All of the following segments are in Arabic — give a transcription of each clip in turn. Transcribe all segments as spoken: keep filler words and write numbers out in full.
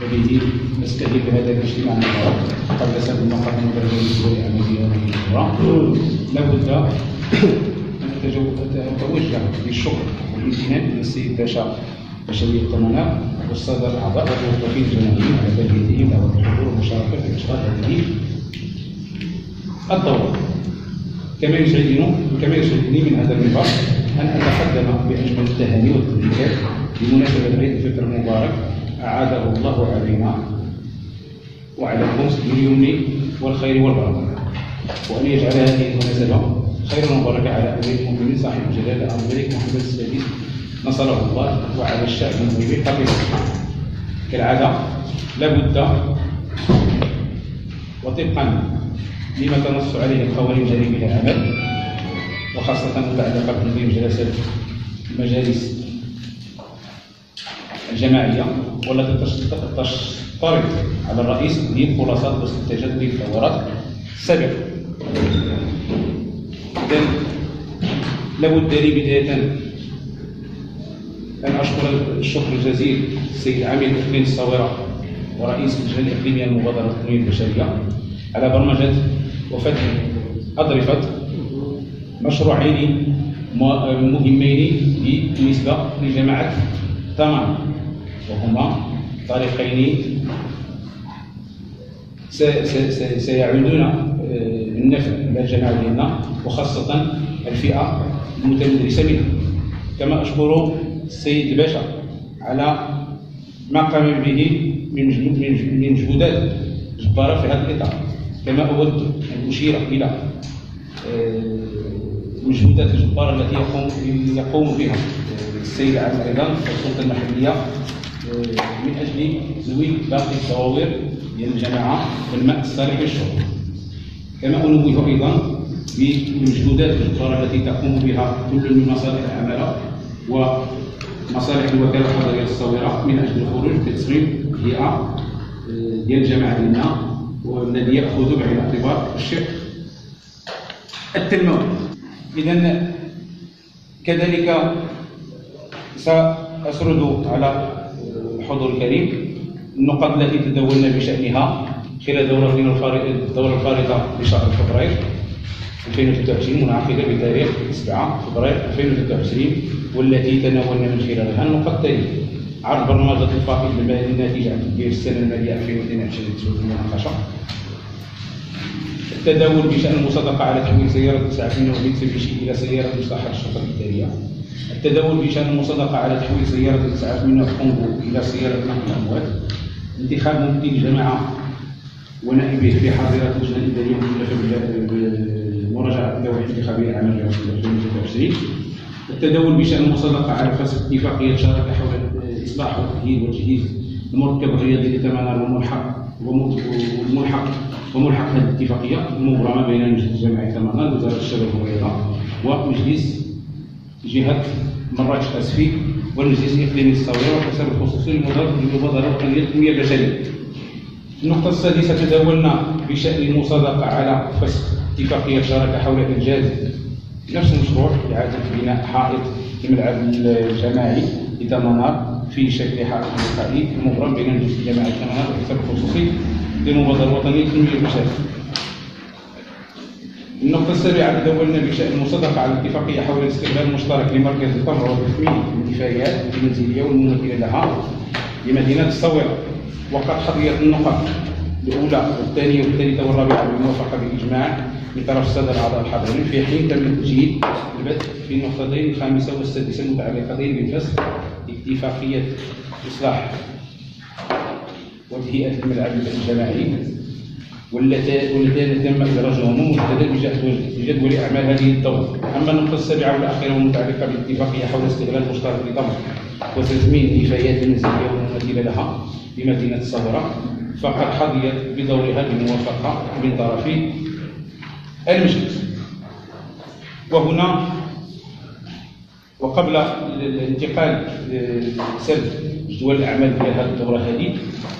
وبه نستهدف هذا الاجتماع قبل سنة المقام المدرسة الدولي العملية هذه الدورة. لابد أن أتوجه بالشكر والامتنان للسيد باشا بشوية الطمانات والسادة الأعضاء والموظفين الجماهيريين على تلبيتهم دعوة الحضور والمشاركة في إشراف هذه الدورة. كما يسعدني كما يسعدني من هذا المنبر أن أتقدم بأجمل التهاني والتبريكات بمناسبة عيد الفطر المبارك أعاده الله علينا وعليكم باليمن والخير والبركة، وأن يجعل هذه المناسبة خيرا وبركة على أمير المؤمنين صاحب الجلالة الملك محمد السادس نصره الله وعلى الشعب المغربي حفظه. كالعادة لابد وطبقا لما تنص عليه القوانين الجارية بها العمل وخاصة المتعلقة بتنظيم جلسات المجالس الجماعية والتي تشترط على الرئيس تقديم خلاصات واستنتاجات للدورات السابقة. إذن لابد لي بداية أن أشكر الشكر الجزيل السيد العميد إقليم الصويرة ورئيس اللجنة الإقليمية للمبادرة التنموية البشرية على برمجة وفتح أظرفة مشروعين مهمين بالنسبة لجماعة تمام، وهما طريقين سيعودون بالنفع للجماعة ديالنا وخاصة الفئة المتمدرسة منها. كما أشكر السيد الباشا على ما قام به من مجهودات جبارة في هذا الإطار. كما أود أن أشير إلى المجهودات الجبارة التي يقوم يقوم بها السيد العام أيضا والسلطة المحلية من أجل تزويد باقي الدواوير ديال الجماعة بالماء الصالح للشرب. كما أنوه أيضا بالمجهودات الجبارة التي تقوم بها كل من مصالح العمالة ومصالح الوكالة الحضرية الصغيرة من أجل الخروج بتصميم هيئة ديال الجماعة ديالنا والذي يأخذ بعين الاعتبار الشق التنموي. إذن كذلك سأسرد على الحضور الكريم النقاط التي تداولنا بشأنها خلال دورتنا الدورة الفارطة بشهر فبراير ألفين وثلاثة وعشرين منعقدة بتاريخ سبعة فبراير ألفين وثلاثة وعشرين، والتي تناولنا من خلالها النقاط التالية: عرض برمجة الفائض المالي الناتج عن تدبير السنة المالية ألفين واثنين وعشرين تسويق المناقشة، التداول بشأن المصادقة على تحويل سيارة إسعاف من ميتسوبيشي إلى سيارة مصلحة الشرطة الإدارية، التداول بشأن المصادقة على تحويل سيارة إسعاف من كونغو إلى سيارة نقل الأموال، انتخاب ممثل الجماعة ونائبه في حاضرة اللجنة الإدارية المكلفة بمراجعة اللوائح الانتخابية العامة ألفين وثلاثة وعشرين، التداول بشأن المصادقة على فسخ اتفاقية شراكة حول إصلاح وتأهيل وتجهيز المركب الرياضي لتمنار والملحق والملحق وملحق هذه الاتفاقية المبرمة بين المجلس الجماعي تمنار وزارة الشباب والرياضة ومجلس جهة مراكش أسفي والمجلس الإقليمي الصغير والحساب الخصوصي للمبادرة الوطنية للتنمية البشرية. النقطة السادسة تداولنا بشأن المصادقة على فسخ اتفاقية شراكة حول إنجاز نفس المشروع إعادة بناء حائط الملعب الجماعي لتمنار في شكل حائط وقائي مبرم بين المجلس الجماعي تمنار والحساب الخصوصي للمبادرة الوطنية للتنمية البشرية. النقطة السابعة تداولنا بشأن المصادقة على الاتفاقية حول الاستغلال المشترك لمركز الطهر وتثمين النفايات المنزلية والممثلة لها لمدينة الصويرة، وقد حظيت النقط الأولى والثانية والثالثة والرابعة بالموافقة بالإجماع من طرف السادة الأعضاء الحاضرين، في حين تم تسجيل البث في النقطتين الخامسة والسادسة المتعلقتين بفسخ اتفاقية إصلاح وتهيئة الملعب الجماعي واللتان تم إدراجهما مجددا بجدول أعمال هذه الدورة. أما النقطة السابعة والأخيرة والمتعلقة بالاتفاقية حول استغلال مشترك لضم وتثمين النفايات المنزلية والمماثلة لها بمدينة الصغيرة، فقد حظيت بدورها بالموافقة من طرفي المجلس. وهنا وقبل الانتقال لسرد جدول الأعمال في هذه الدورة هذه،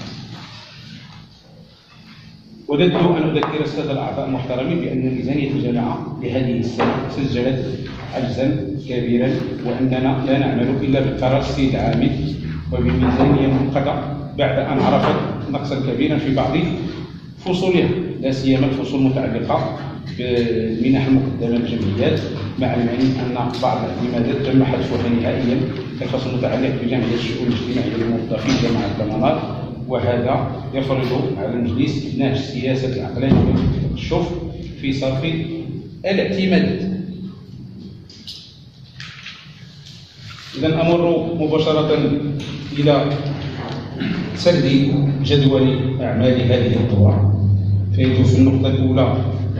وددت أن أذكر السادة الأعضاء المحترمين بأن ميزانية الجامعة لهذه السنة سجلت عجزا كبيرا، وأننا لا نعمل إلا بقرار السيد العامل وبميزانية مؤقتة بعد أن عرفت نقصا كبيرا في بعض فصولها، لا سيما الفصول المتعلقة بمنح المقدمة للجمعيات، مع العلم أن بعض الاعتمادات تم حذفها نهائيا كالفصل المتعلق بجمعية الشؤون الاجتماعية للموظفين جامعة الضمانات، وهذا يفرض على المجلس نهج سياسة العقلانية والتشوف في صرف الاعتمادات. إذا أمر مباشرة إلى سرد جدول أعمال هذه الدورة. فإنه في النقطة الأولى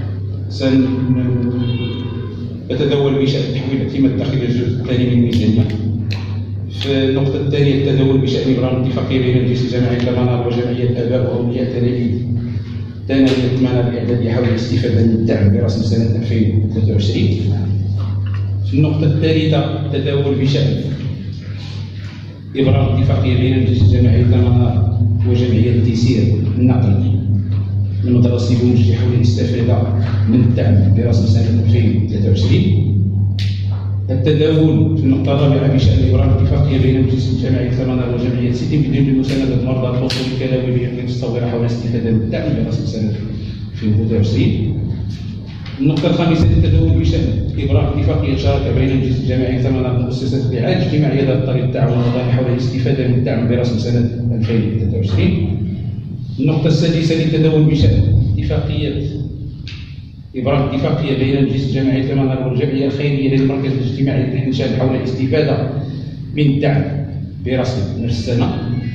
سنتداول بشأن تحويل الاعتماد الداخلي الجزء الثاني من الميزانية. في النقطة الثانية التداول بشأن إبرام اتفاقية بين مجلس جامعة الضمانات وجمعية الآباء وأولياء التلاميذ تنمية المنار الإعدادي حول الاستفادة من الدعم برسم سنة ألفين وثلاثة وعشرين. في النقطة الثالثة التداول بشأن إبرام اتفاقية بين مجلس جامعة الضمانات وجمعية تيسير النقل من متوسط المنجح حول الاستفادة من الدعم برسم سنة ألفين وثلاثة وعشرين. التداول في النقطة الرابعة بشأن إبرام اتفاقية بين مجلس جامعة الضمانات وجمعية سيتي بدون مساندة مرضى الفصول الكلوي بأن تستوفر حول الاستفادة من الدعم برسم سنة ألفين وثلاثة وعشرين. النقطة الخامسة التداول بشأن إبرام اتفاقية شراكة بين مجلس جامعة الضمانات ومؤسسة الرعاية الاجتماعية ذات الطريق التعاون الوطني حول الاستفادة من الدعم برسم سنة ألفين وثلاثة وعشرين. النقطة السادسة للتداول بشأن اتفاقية إبرام اتفاقية بين مجلس جامعة الضمانات والجمعية الخيرية للمركز الاجتماعي للإنشاد حول الاستفادة من الدعم برسم نفس السنة.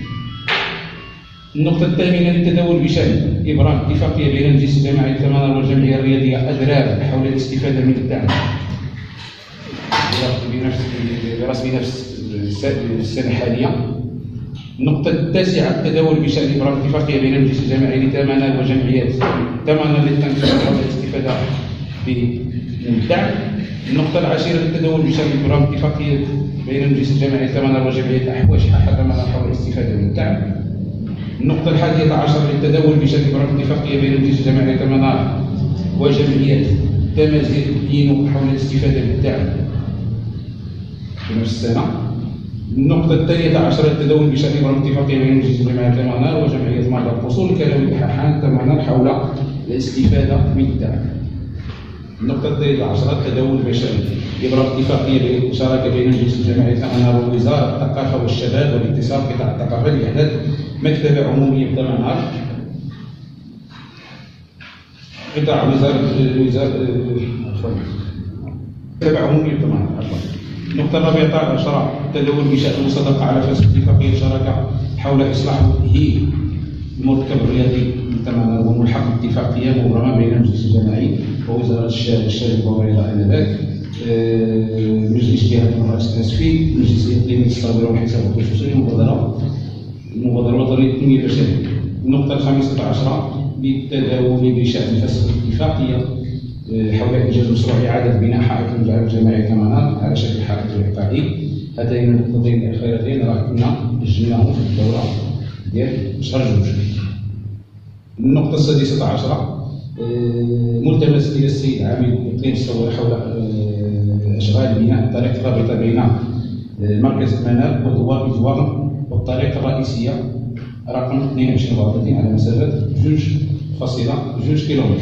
النقطة الثامنة للتداول بشأن إبرام اتفاقية بين مجلس جامعة الضمانات والجمعية الرياضية أدراب حول الاستفادة من الدعم برسم نفس السنة الحالية. النقطة التاسعة التداول بشأن إبرام اتفاقية بين مجلس الجامعي للضمانات وجمعيات ضمانات للتنفيذ حول الاستفادة من الدعم. النقطة العاشرة التداول بشأن إبرام اتفاقية بين مجلس الجامعي للضمانات وجمعية الأحواش حق ضمانات حول الاستفادة من الدعم. النقطة الحادية عشر للتداول بشأن إبرام اتفاقية بين مجلس الجامعي للضمانات وجمعيات تمازيغ دينو حول الاستفادة من الدعم في نفس السنة. النقطة الثانية عشرة التداول بشأن إبرام اتفاقية بين مجلس جامعة الضمانات وجمعية مرضى الفصول الكلوي بحقان الضمانات حول الاستفادة من الدعم. النقطة الثالثة عشرة التداول بشأن إبرام اتفاقية بالمشاركة بين مجلس جامعة الضمانات ووزارة الثقافة والشباب والاتصال قطاع الثقافة لإحداث مكتبة عمومية بالضمانات قطاع وزارة وزارة مكتبة عمومية بالضمانات عفوا. النقطة الرابعة عشرة التداول بشأن المصادقة على فسخ اتفاقية شراكة حول إصلاح هي المركب الرياضي بالضمانات وملحق اتفاقية مبرمة بين المجلس الجامعي ووزارة الشباب والرياضة آنذاك، مجلس جهة المرأة التسفيل، مجلس الإقليمي للتصاوير والحساب الخصوصي، المبادرة المبادرة الوطنية للتنمية البشرية. النقطة الخامسة عشرة بالتداول بشأن فسخ الاتفاقية حول إنجاز مشروع إعادة بناء حائط المجال الجامعي الضمانات على شكل حائط وقائي. هاتين النقطتين الأخيرتين راه كنا جبناهم في الدورة ديال شهر جوج. النقطة السادسة عشرة ملتمس إلى السيد عامل إقليم التصوير حول أشغال بناء الطريق الرابطة بين مركز المنال ودوار إزوار والطريق الرئيسية رقم اثنين وعشرين وثلاثين على مسافة جوج فاصلة جوج كيلومتر.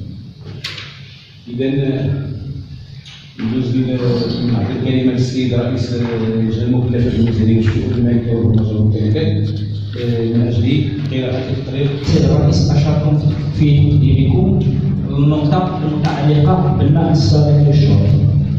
إذا ندوز نعطي الكلمة للسيد رئيس اللجنة المكلفة بالميزانية والشؤون المالية والممتلكات من أجل قراءة التقرير. سيد الرئيس أشرتم في تقديمكم النقطة المتعلقة بالماء الصالح للشرب،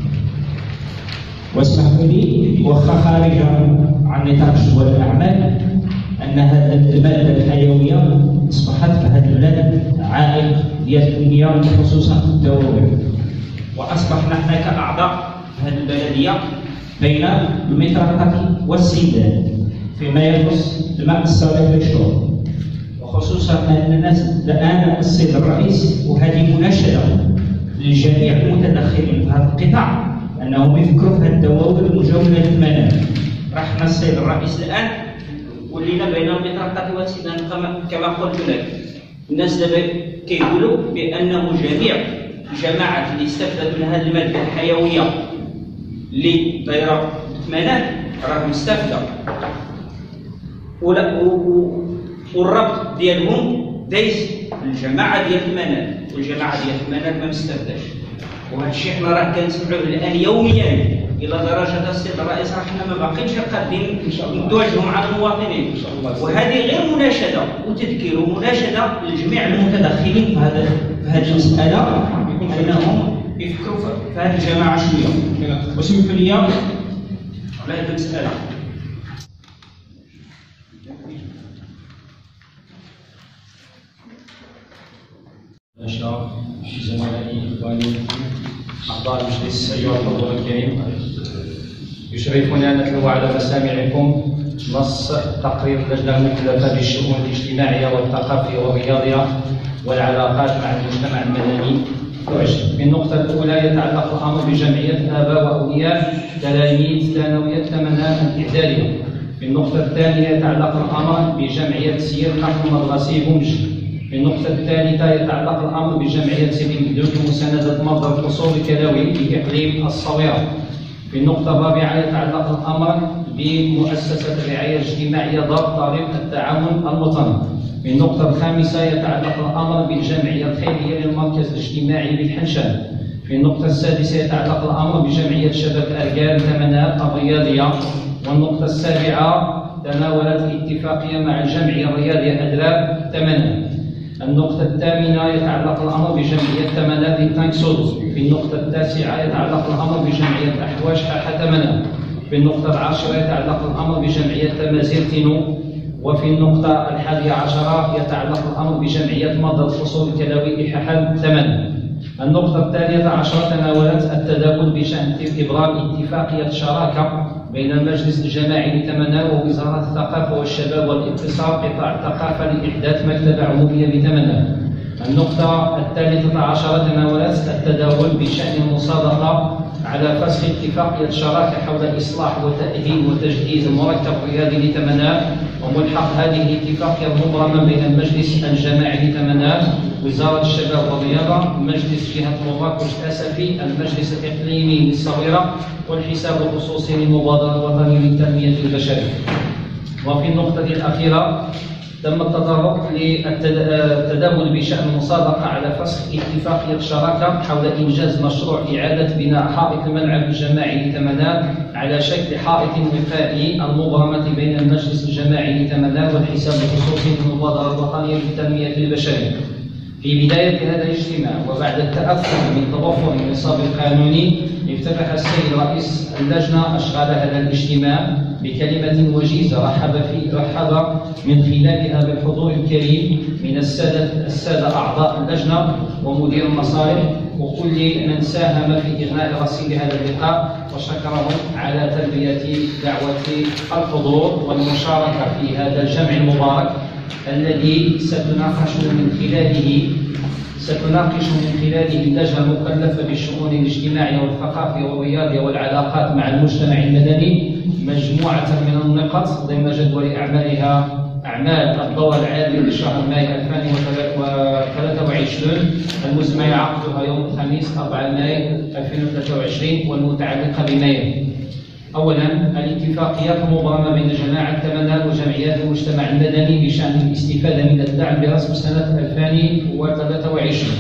واسمحوا لي وخا خارجا عن نطاق جدول الأعمال أن هذه المادة الحيوية أصبحت في هذه البلاد عائق ديال التنمية خصوصا في الدواوين، وأصبحنا حنا كأعضاء هذه البلدية بين المطرقة والسيدان فيما يخص الماء الصالح للشرب، وخصوصا أن الناس الآن السيد الرئيس وهذه مناشدة لجميع المتدخلين في هذا القطاع أنهم يفكروا في هذه الدواوين المجاورة للمنام. رحنا السيد الرئيس الآن ولينا بين المطرقة والسيدان كما قلت لك. الناس دابا كيقولوا بأنه جميع الجماعات اللي استفادوا من هذه المادة الحيوية اللي دايرة في منام راه مستافدة. والربط ديالهم دايز الجماعه ديال المنال، والجماعه ديال المنال ما مستافداش. وهذا الشيء حنا راه كنسمعوه الان يوميا الى درجه السيد الرئيس راه حنا ما باقينش قادين نتواجدوا مع المواطنين. وهذه غير مناشده وتذكير ومناشده لجميع المتدخلين في هذا في هذه المساله انهم يفكروا في هذه الجماعه شويه. وسمحوا لي على هذه المساله. نشرة زملائي إخواني أعضاء المجلس أيها الحضور الكريم، يشرفنا أن نتلو على مسامعكم نص تقرير اللجنة المكلفة بالشؤون الاجتماعية والثقافية والرياضية والعلاقات مع المجتمع المدني. في النقطة الأولى يتعلق الأمر بجمعية آباء وأولياء تلاميذ ثانوية ثمنات الإعدادية. في النقطة الثانية يتعلق الأمر بجمعية سير قسم مدرسي بومج. في النقطة الثالثة يتعلق الأمر بجمعية سيدي مدلوك لمساندة مرضى الفصول الكلوي في إقليم الصويرة. في النقطة الرابعة يتعلق الأمر بمؤسسة الرعاية الاجتماعية دار طريق التعاون الوطني. في النقطة الخامسة يتعلق الأمر بالجمعية الخيرية للمركز الاجتماعي بالحنشان. في النقطة السادسة يتعلق الأمر بجمعية شباب أرجال ثمنات الرياضية. والنقطة السابعة تناولت الاتفاقية مع الجمعية الرياضية أدراب ثمنات. النقطة الثامنة يتعلق الأمر بجمعية ثمنات لتانك سودو. في النقطة التاسعة يتعلق الأمر بجمعية أحواش حاحة ثمنات. في النقطة العاشرة يتعلق الأمر بجمعية تمازير تينو. وفي النقطة الحادية عشرة يتعلق الأمر بجمعية مضى الفصول الكلوي إححال ثمنات. النقطة الثانية عشرة تناولت التداول بشأن إبرام اتفاقية شراكة بين المجلس الجماعي لثمنات ووزارة الثقافة والشباب والاتصال قطاع الثقافة لإحداث مكتبة عمومية بثمنات. النقطة الثالثة عشرة تناولت التداول بشأن المصادقة على فسخ اتفاقية شراكة حول إصلاح وتأهيل وتجهيز المركب الرياضي لثمنات، وملحق هذه الاتفاقية المبرمة بين المجلس الجماعي لثمنات، وزارة الشباب والرياضة، مجلس جهة مراكش الأسفي، المجلس الإقليمي للصويرة، والحساب الخصوصي للمبادرة الوطنية للتنمية البشرية. وفي النقطة الأخيرة تم التطرق للتداول بشأن المصادقة على فسخ اتفاقية شراكة حول إنجاز مشروع إعادة بناء حائط الملعب الجماعي لثمنات على شكل حائط وقائي المبرمة بين المجلس الجماعي لثمنات والحساب الخصوصي للمبادرة الوطنية للتنمية البشرية. في بداية هذا الاجتماع وبعد التأكد من توفر النصاب القانوني، افتتح السيد رئيس اللجنة أشغال هذا الاجتماع بكلمة وجيزة رحب في رحب من خلالها بالحضور الكريم من السادة السادة أعضاء اللجنة ومدير المصالح وكل من ساهم في إغناء رصيد هذا اللقاء، وشكرهم على تلبية دعوة الحضور والمشاركة في هذا الجمع المبارك الذي ستناقش من خلاله ستناقش من خلاله اللجنة المكلفة بالشؤون الاجتماعية والثقافية والرياضية والعلاقات مع المجتمع المدني مجموعة من النقط ضمن جدول أعمالها أعمال الدورة العالية لشهر ماي ألفين وثلاثة وعشرين المزمع عقدها يوم الخميس أربعة ماي ألفين وثلاثة وعشرين والمتعلقة بماي. أولا الاتفاقيات المبرمة بين جماعة ثمنات وجمعيات المجتمع المدني بشأن الاستفادة من الدعم برسم سنة ألفين وثلاثة وعشرين.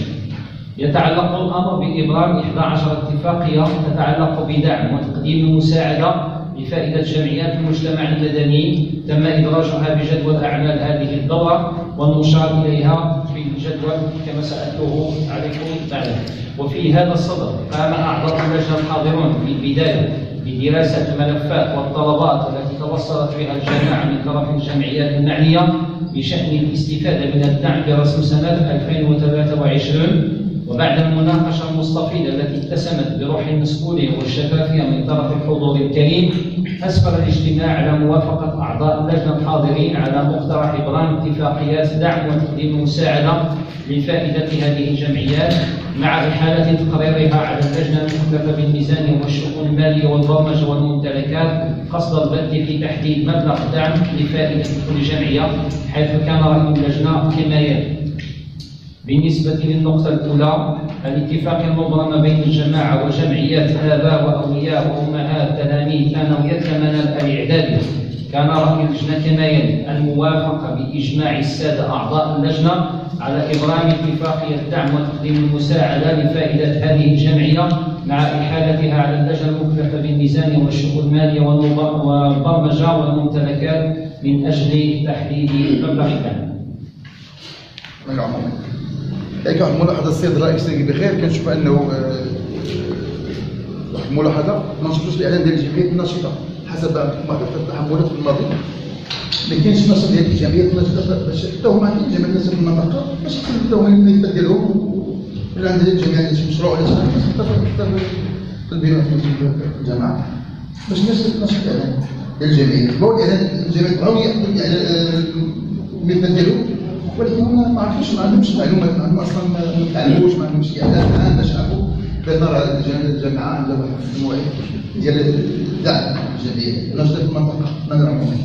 يتعلق الأمر بإبرام إحدى عشرة اتفاقية تتعلق بدعم وتقديم المساعدة لفائدة جمعيات المجتمع المدني تم إدراجها بجدول أعمال هذه الدورة والمشار إليها في الجدول كما سأتلوه عليكم بعد. وفي هذا الصدد قام أعضاء اللجنة الحاضرون في البداية بدراسة الملفات والطلبات التي توصلت بها الجماعة من طرف الجمعيات المعنية بشأن الاستفادة من الدعم برسم سنة ألفين وثلاثة وعشرين. وبعد المناقشة المستفيضة التي اتسمت بروح المسؤولية والشفافية من طرف الحضور الكريم، أسفر الاجتماع على موافقة أعضاء اللجنة الحاضرين على مقترح إبرام اتفاقيات دعم وتقديم المساعدة لفائدة هذه الجمعيات مع إحالة تقريرها على اللجنة المكلفة بالميزانية والشؤون المالية والبرمجة والممتلكات قصد البدء في تحديد مبلغ دعم لفائدة كل جمعية، حيث كان رأي اللجنة كما يلي. بالنسبة للنقطة الأولى الاتفاقية المبرمة بين الجماعة وجمعيات آباء وأولياء وأمهات تلاميذ ثانوية ثمنات الإعدادية كان رأي اللجنة كما يلي: الموافقة بإجماع السادة أعضاء اللجنة على إبرام اتفاقية الدعم وتقديم المساعدة لفائدة هذه الجمعية مع إحالتها على اللجنة المكلفة بالميزانية والشؤون المالية والبرمجة والممتلكات من أجل تحديد مبلغ الدعم. هيك واحد الملاحظة السيد الرئيس بخير، كنشوف أنه واحد الملاحظة ما نشوفوش الإعلان ديال الجمعيات الناشطة حسب ما التحملات في الماضي. ما كاينش نشاط ديال الجمعيات الناشطة باش حتى هما عندهم جمعيات الناشطة في المنطقة باش حتى هما الملفات ديالهم ولا عند الجمعية شي مشروع ولا شي حاجة في البناء في الجامعة باش الناس تنشط الإعلان ديال الجمعيات. هو الإعلان الجمعيات بغاو ياخذوا الملفات ديالهم، ولكن هما ما عرفوش، ما عندهمش معلومات، ما عندهم اصلا ما تعلموش، ما عندهمش اعلان عام باش يعرفوا بان الجامعه عندها واحد الموعد ديال الدعم الجمعيه الناشطه في المنطقه نهضر عمومي.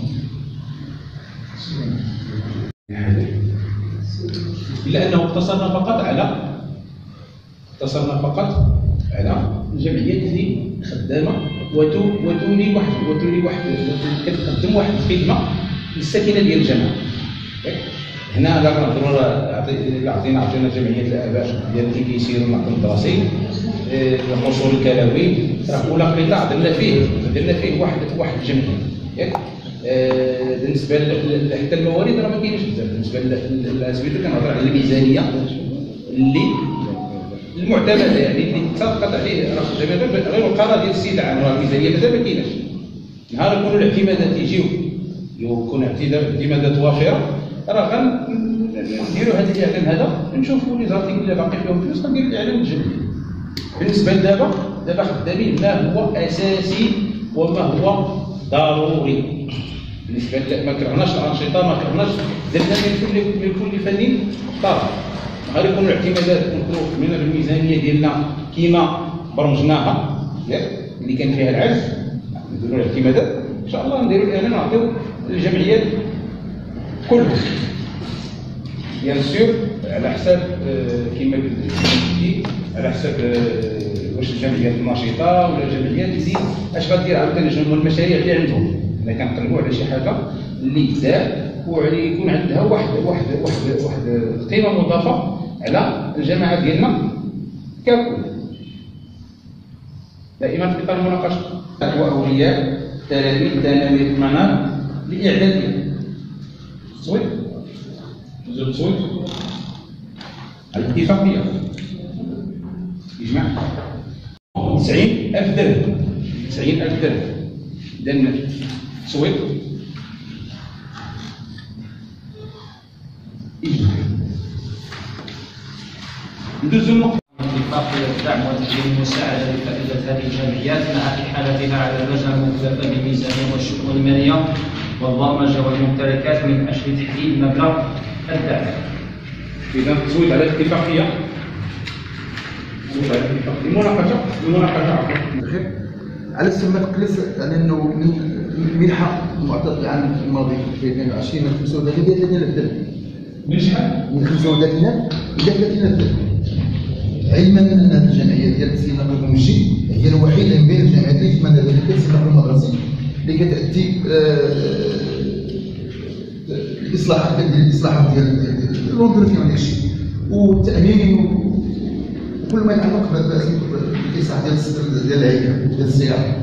إلا أنه اقتصرنا فقط على اقتصرنا فقط على الجمعيات اللي خدامة وتولي واحد وتولي واحد كتقدم واحد الخدمة للساكنة ديال الجامعة. هنا لا كنهضروا الا عطينا عطينا جمعيات الآباء ديال اللي كيسيروا النقل الدراسي، القصور الكلوي، راه ولا قليلا درنا فيه درنا فيه واحد واحد الجمعية ياك. بالنسبه حتى الموارد راه ما كاينش بزاف. بالنسبه للاسبيتو كنهضر على الميزانيه اللي المعتمده، يعني اللي اتفقت عليه راه غير القرار ديال السيد العام، راه الميزانيه مازال ما كايناش. نهار يكونوا الاعتمادات يجيو يكون اعتمادات وافره راه غنديروا هذا الاعلان هذا، نشوفوا لي زارتي اللي باقي فيهم فلوس غنديروا الاعلان الجديد. بالنسبه لدابا دابا خدامين ما هو اساسي وما هو ضروري. بالنسبه ما كرهناش الانشطه، ما كرهناش درنا من كل من كل فن طرف. غادي يكونوا الاعتمادات نكونوا من الميزانيه ديالنا كيما برمجناها ياك اللي كان فيها العجز، نديروا الاعتمادات ان شاء الله، نديروا الاعلان ونعطيو للجمعيات كلهم بيان سور على حساب كما قلتي على حساب واش الجمعيات النشيطه ولا الجمعيات اللي اش غدير عاوتاني شنو المشاريع اللي عندهم. حنا كنقلبوا على شي حاجه اللي تزاد وعلي يكون عندها واحد واحد واحد واحد قيمه مضافه على الجماعه ديالنا ككل. دائما في اطار المناقشه واولياء تلاميذ ثانويه المنار لاعدادها تصويت نزول تصويت الاتفاقيه اجماع تسعين ألف درهم تسعين ألف درهم لأن تصويت اجماع. ندوزو النقطة اتفاقية الدعم وتقديم المساعدة لفائدة هذه الجمعيات مع إحالتها على اللجنة المكلفة بالميزانية والشؤون المالية والبرمجة والممتلكات من أجل تحديد مبلغ الدعم. إذا تصويت على الاتفاقية المناقشة المناقشة عفوا على السمة تقلص على أنه من منحة المعطى العام الماضي في ألفين وعشرين من خمسة وثلاثين إلى ثلاثين ألف درهم. من شحال؟ من خمسة وثلاثين إلى ثلاثين ألف درهم. علما أن هذه الجمعية ديال تسيير النقل المنشي هي الوحيدة من بين الجمعيات اللي في مدى تسيير النقل المدرسي اللي كتأتي الإصلاحات ديال الإصلاحات ديال الوظيفة وداك الشيء والتأمين وكل ما يتعلق بالإصلاح ديال ديال الهيئة ديال السياحة.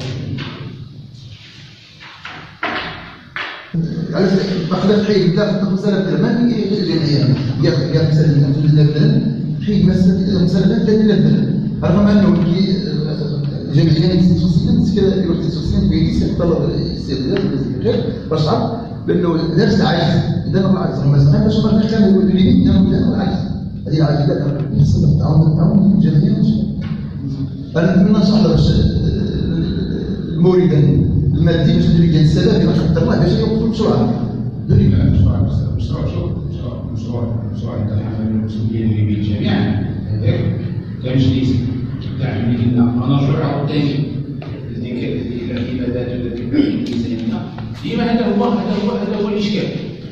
علاش باقي تحيد بدا خمسة آلاف درهم ما هي الجمعية يا يا خمسة آلاف درهم حيد مسألة مسألة ثلاثين ألف درهم رغم أنه الجمعية المتخصصين يروح يتخصصين في يستطلب الاستغلال غير باش تعرف بأنه درس العجز إذا ما العجز هم زعما باش ما كان يقول لي إنه العجز هذه العجز لا نحسب التعاون التعاون الجمعية أنا نتمنى إن شاء الله باش المورد المادي باش ندير لك السبب باش نقدر الله باش يوقف المشروع. مشروع مشروع مشروع مشروع التحمل المسؤولية اللي بين الجميع كمجلس دعم اللي قلنا مناجر عاوتاني الاعتمادات التي الميزانية ديما هذا هو هذا هو هذا هو الإشكال.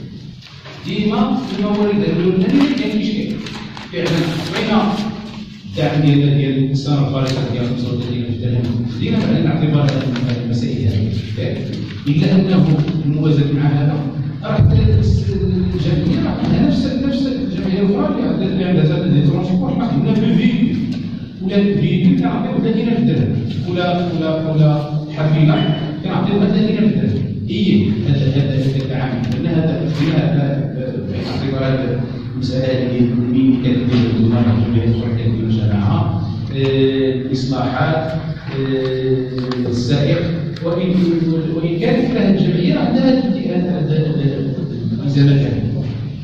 ديما الموارد الأولى كاين إشكال فعلا بين الدعم ديال ديال السنه الخارجه ديال المصادر ديال التدين دينا بعد الاعتبار هذه المسائل هذه الا انه الموازاه مع هذا راه الجمعيه راه نفس نفس الجمعيه الاخرى اللي عندها زاد دي ترونسبور ولا بفي ولا في كنعطيو ثلاثين ألف درهم ولا ولا ولا حافله كنعطيو ثلاثين ألف درهم هي هذا هذا العامل لان هذا هذا باعتبار هذا المساله ديال مين كدير المراه الجمعيه الاخرى كدير الجماعه الاصلاحات السائق وان وان كانت لها الجمعيه عندها الالتزامات هذه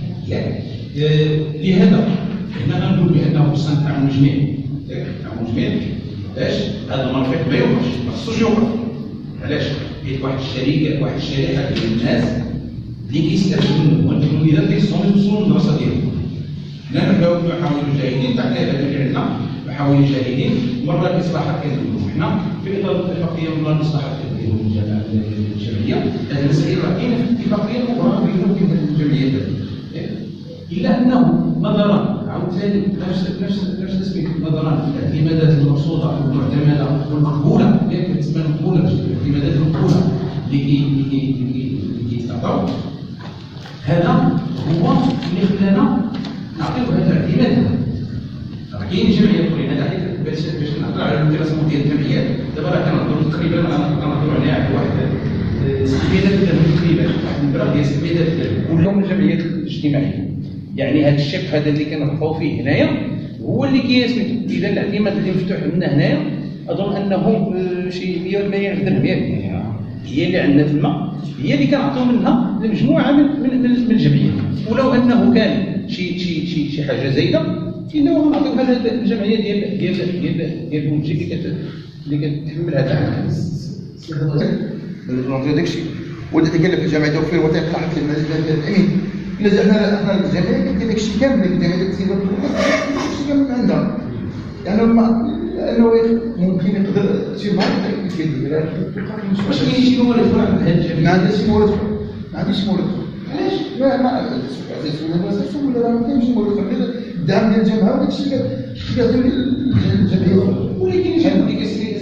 لهذا حنا غنقول بانه خصنا نتعاونوا جميعا نتعاونوا جميعا علاش هذا المرفق ما يوقفش ما خصوش يوقف علاش حيت واحد الشركه واحد الشريحه ديال الناس اللي كيستافدوا منه والتلميذات كيوصلوا يوصلوا للدراسه ديالهم حنا نحاولوا جاهدين تحت هذا اللي عندنا محاولين جاهدين مره الاصلاحات كنديروا حنا في اطار الاتفاقيه مره الاصلاحات كنديروا الجمعيه هذه المسائل راه كاينه في الاتفاقيه الاخرى بيننا وبين الجمعيات الا انه نظرا عاوتاني نفس نفس نفس تسميه نظرا الاعتمادات المرصوده والمعتمده والمقبوله اللي كتسمى مقبوله الاعتمادات المقبوله اللي اللي كيتعطاو هذا هو اللي خلانا نعطيو هذا الاعتماد راه كاين جمعيات اخرين هذا باش باش نهضروا على الانتراسمون ديال الجمعيات دابا راه كنهضروا تقريبا كنهضروا على واحد ستمائة درهم تقريبا واحد المبلغ ديال ستمائة درهم كلهم الجمعيات الاجتماعيه يعني هذا الشق هذا اللي كنرفعوا فيه هنايا هو اللي كيسميتو اذا الاعتماد اللي مفتوح عندنا هنايا اظن انه شي مئة وثمانين ألف درهم هي اللي عندنا تما هي اللي كنعطيو منها لمجموعه من من, من الجمعيات ولو انه كان شي شي شي شي حاجه زايده فإنه غنعطيو هذا الجمعيه ديال ديال ديال ديال بوجي اللي كت اللي كتحمل هذا العمل داكشي ولات كاين في الجامعه توفير وثائق الحق الامين الا احنا احنا الجمعيه كدير داكشي كامل الجمعيه كتسير داكشي كامل عندها يعني لانه ممكن يقدر شي بعض كيدير واش كاين شي موارد اخرى عند هذه الجمعيه؟ ما عندهاش شي موارد ما عندهاش موارد علاش؟ ما ما ولا ما كاينش موارد غير الدعم ديال الجامعه وداكشي اللي كيعطيو الجمعيه ولكن شحال اللي كيسري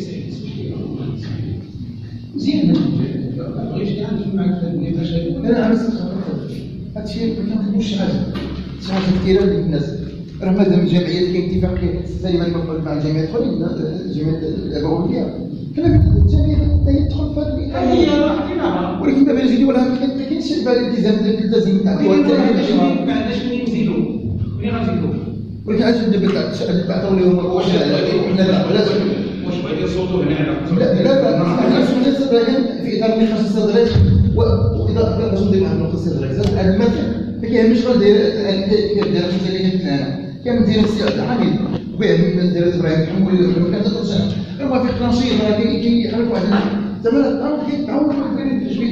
مزيان ما بغيتش نعرف معك هذه المشاكل لا لا هادشي ما كنطلبوش شي حاجه شي حاجه كثيره للناس راه مادام الجمعيات كاين اتفاقيه زي ما نقول مع الجمعيات الاخرين الجمعيات الابويه كما الجمعيه هي تدخل في هذه هي راه ولكن ما بنزيدوا ولا ما كاينش الالتزام الالتزام تاع ما عندناش منين نزيدوا منين غنزيدوا ولكن علاش دابا بعثوا لهم واش وحنا لا علاش واش بغيتي نصوتوا هنا على لا لا لا في اطار نقاش الصدرات واذا باش ندير واحد النقطه الصدرات زاد هذا المثل ما كيهمش غير داير داير الخمسه اللي كانت لنا كان داير السي عامل وبيه من داير ابراهيم محمود ما كان تقدرش الموافق نشيط راه كيحرك واحد زعما راه كيتعاون بين التجميد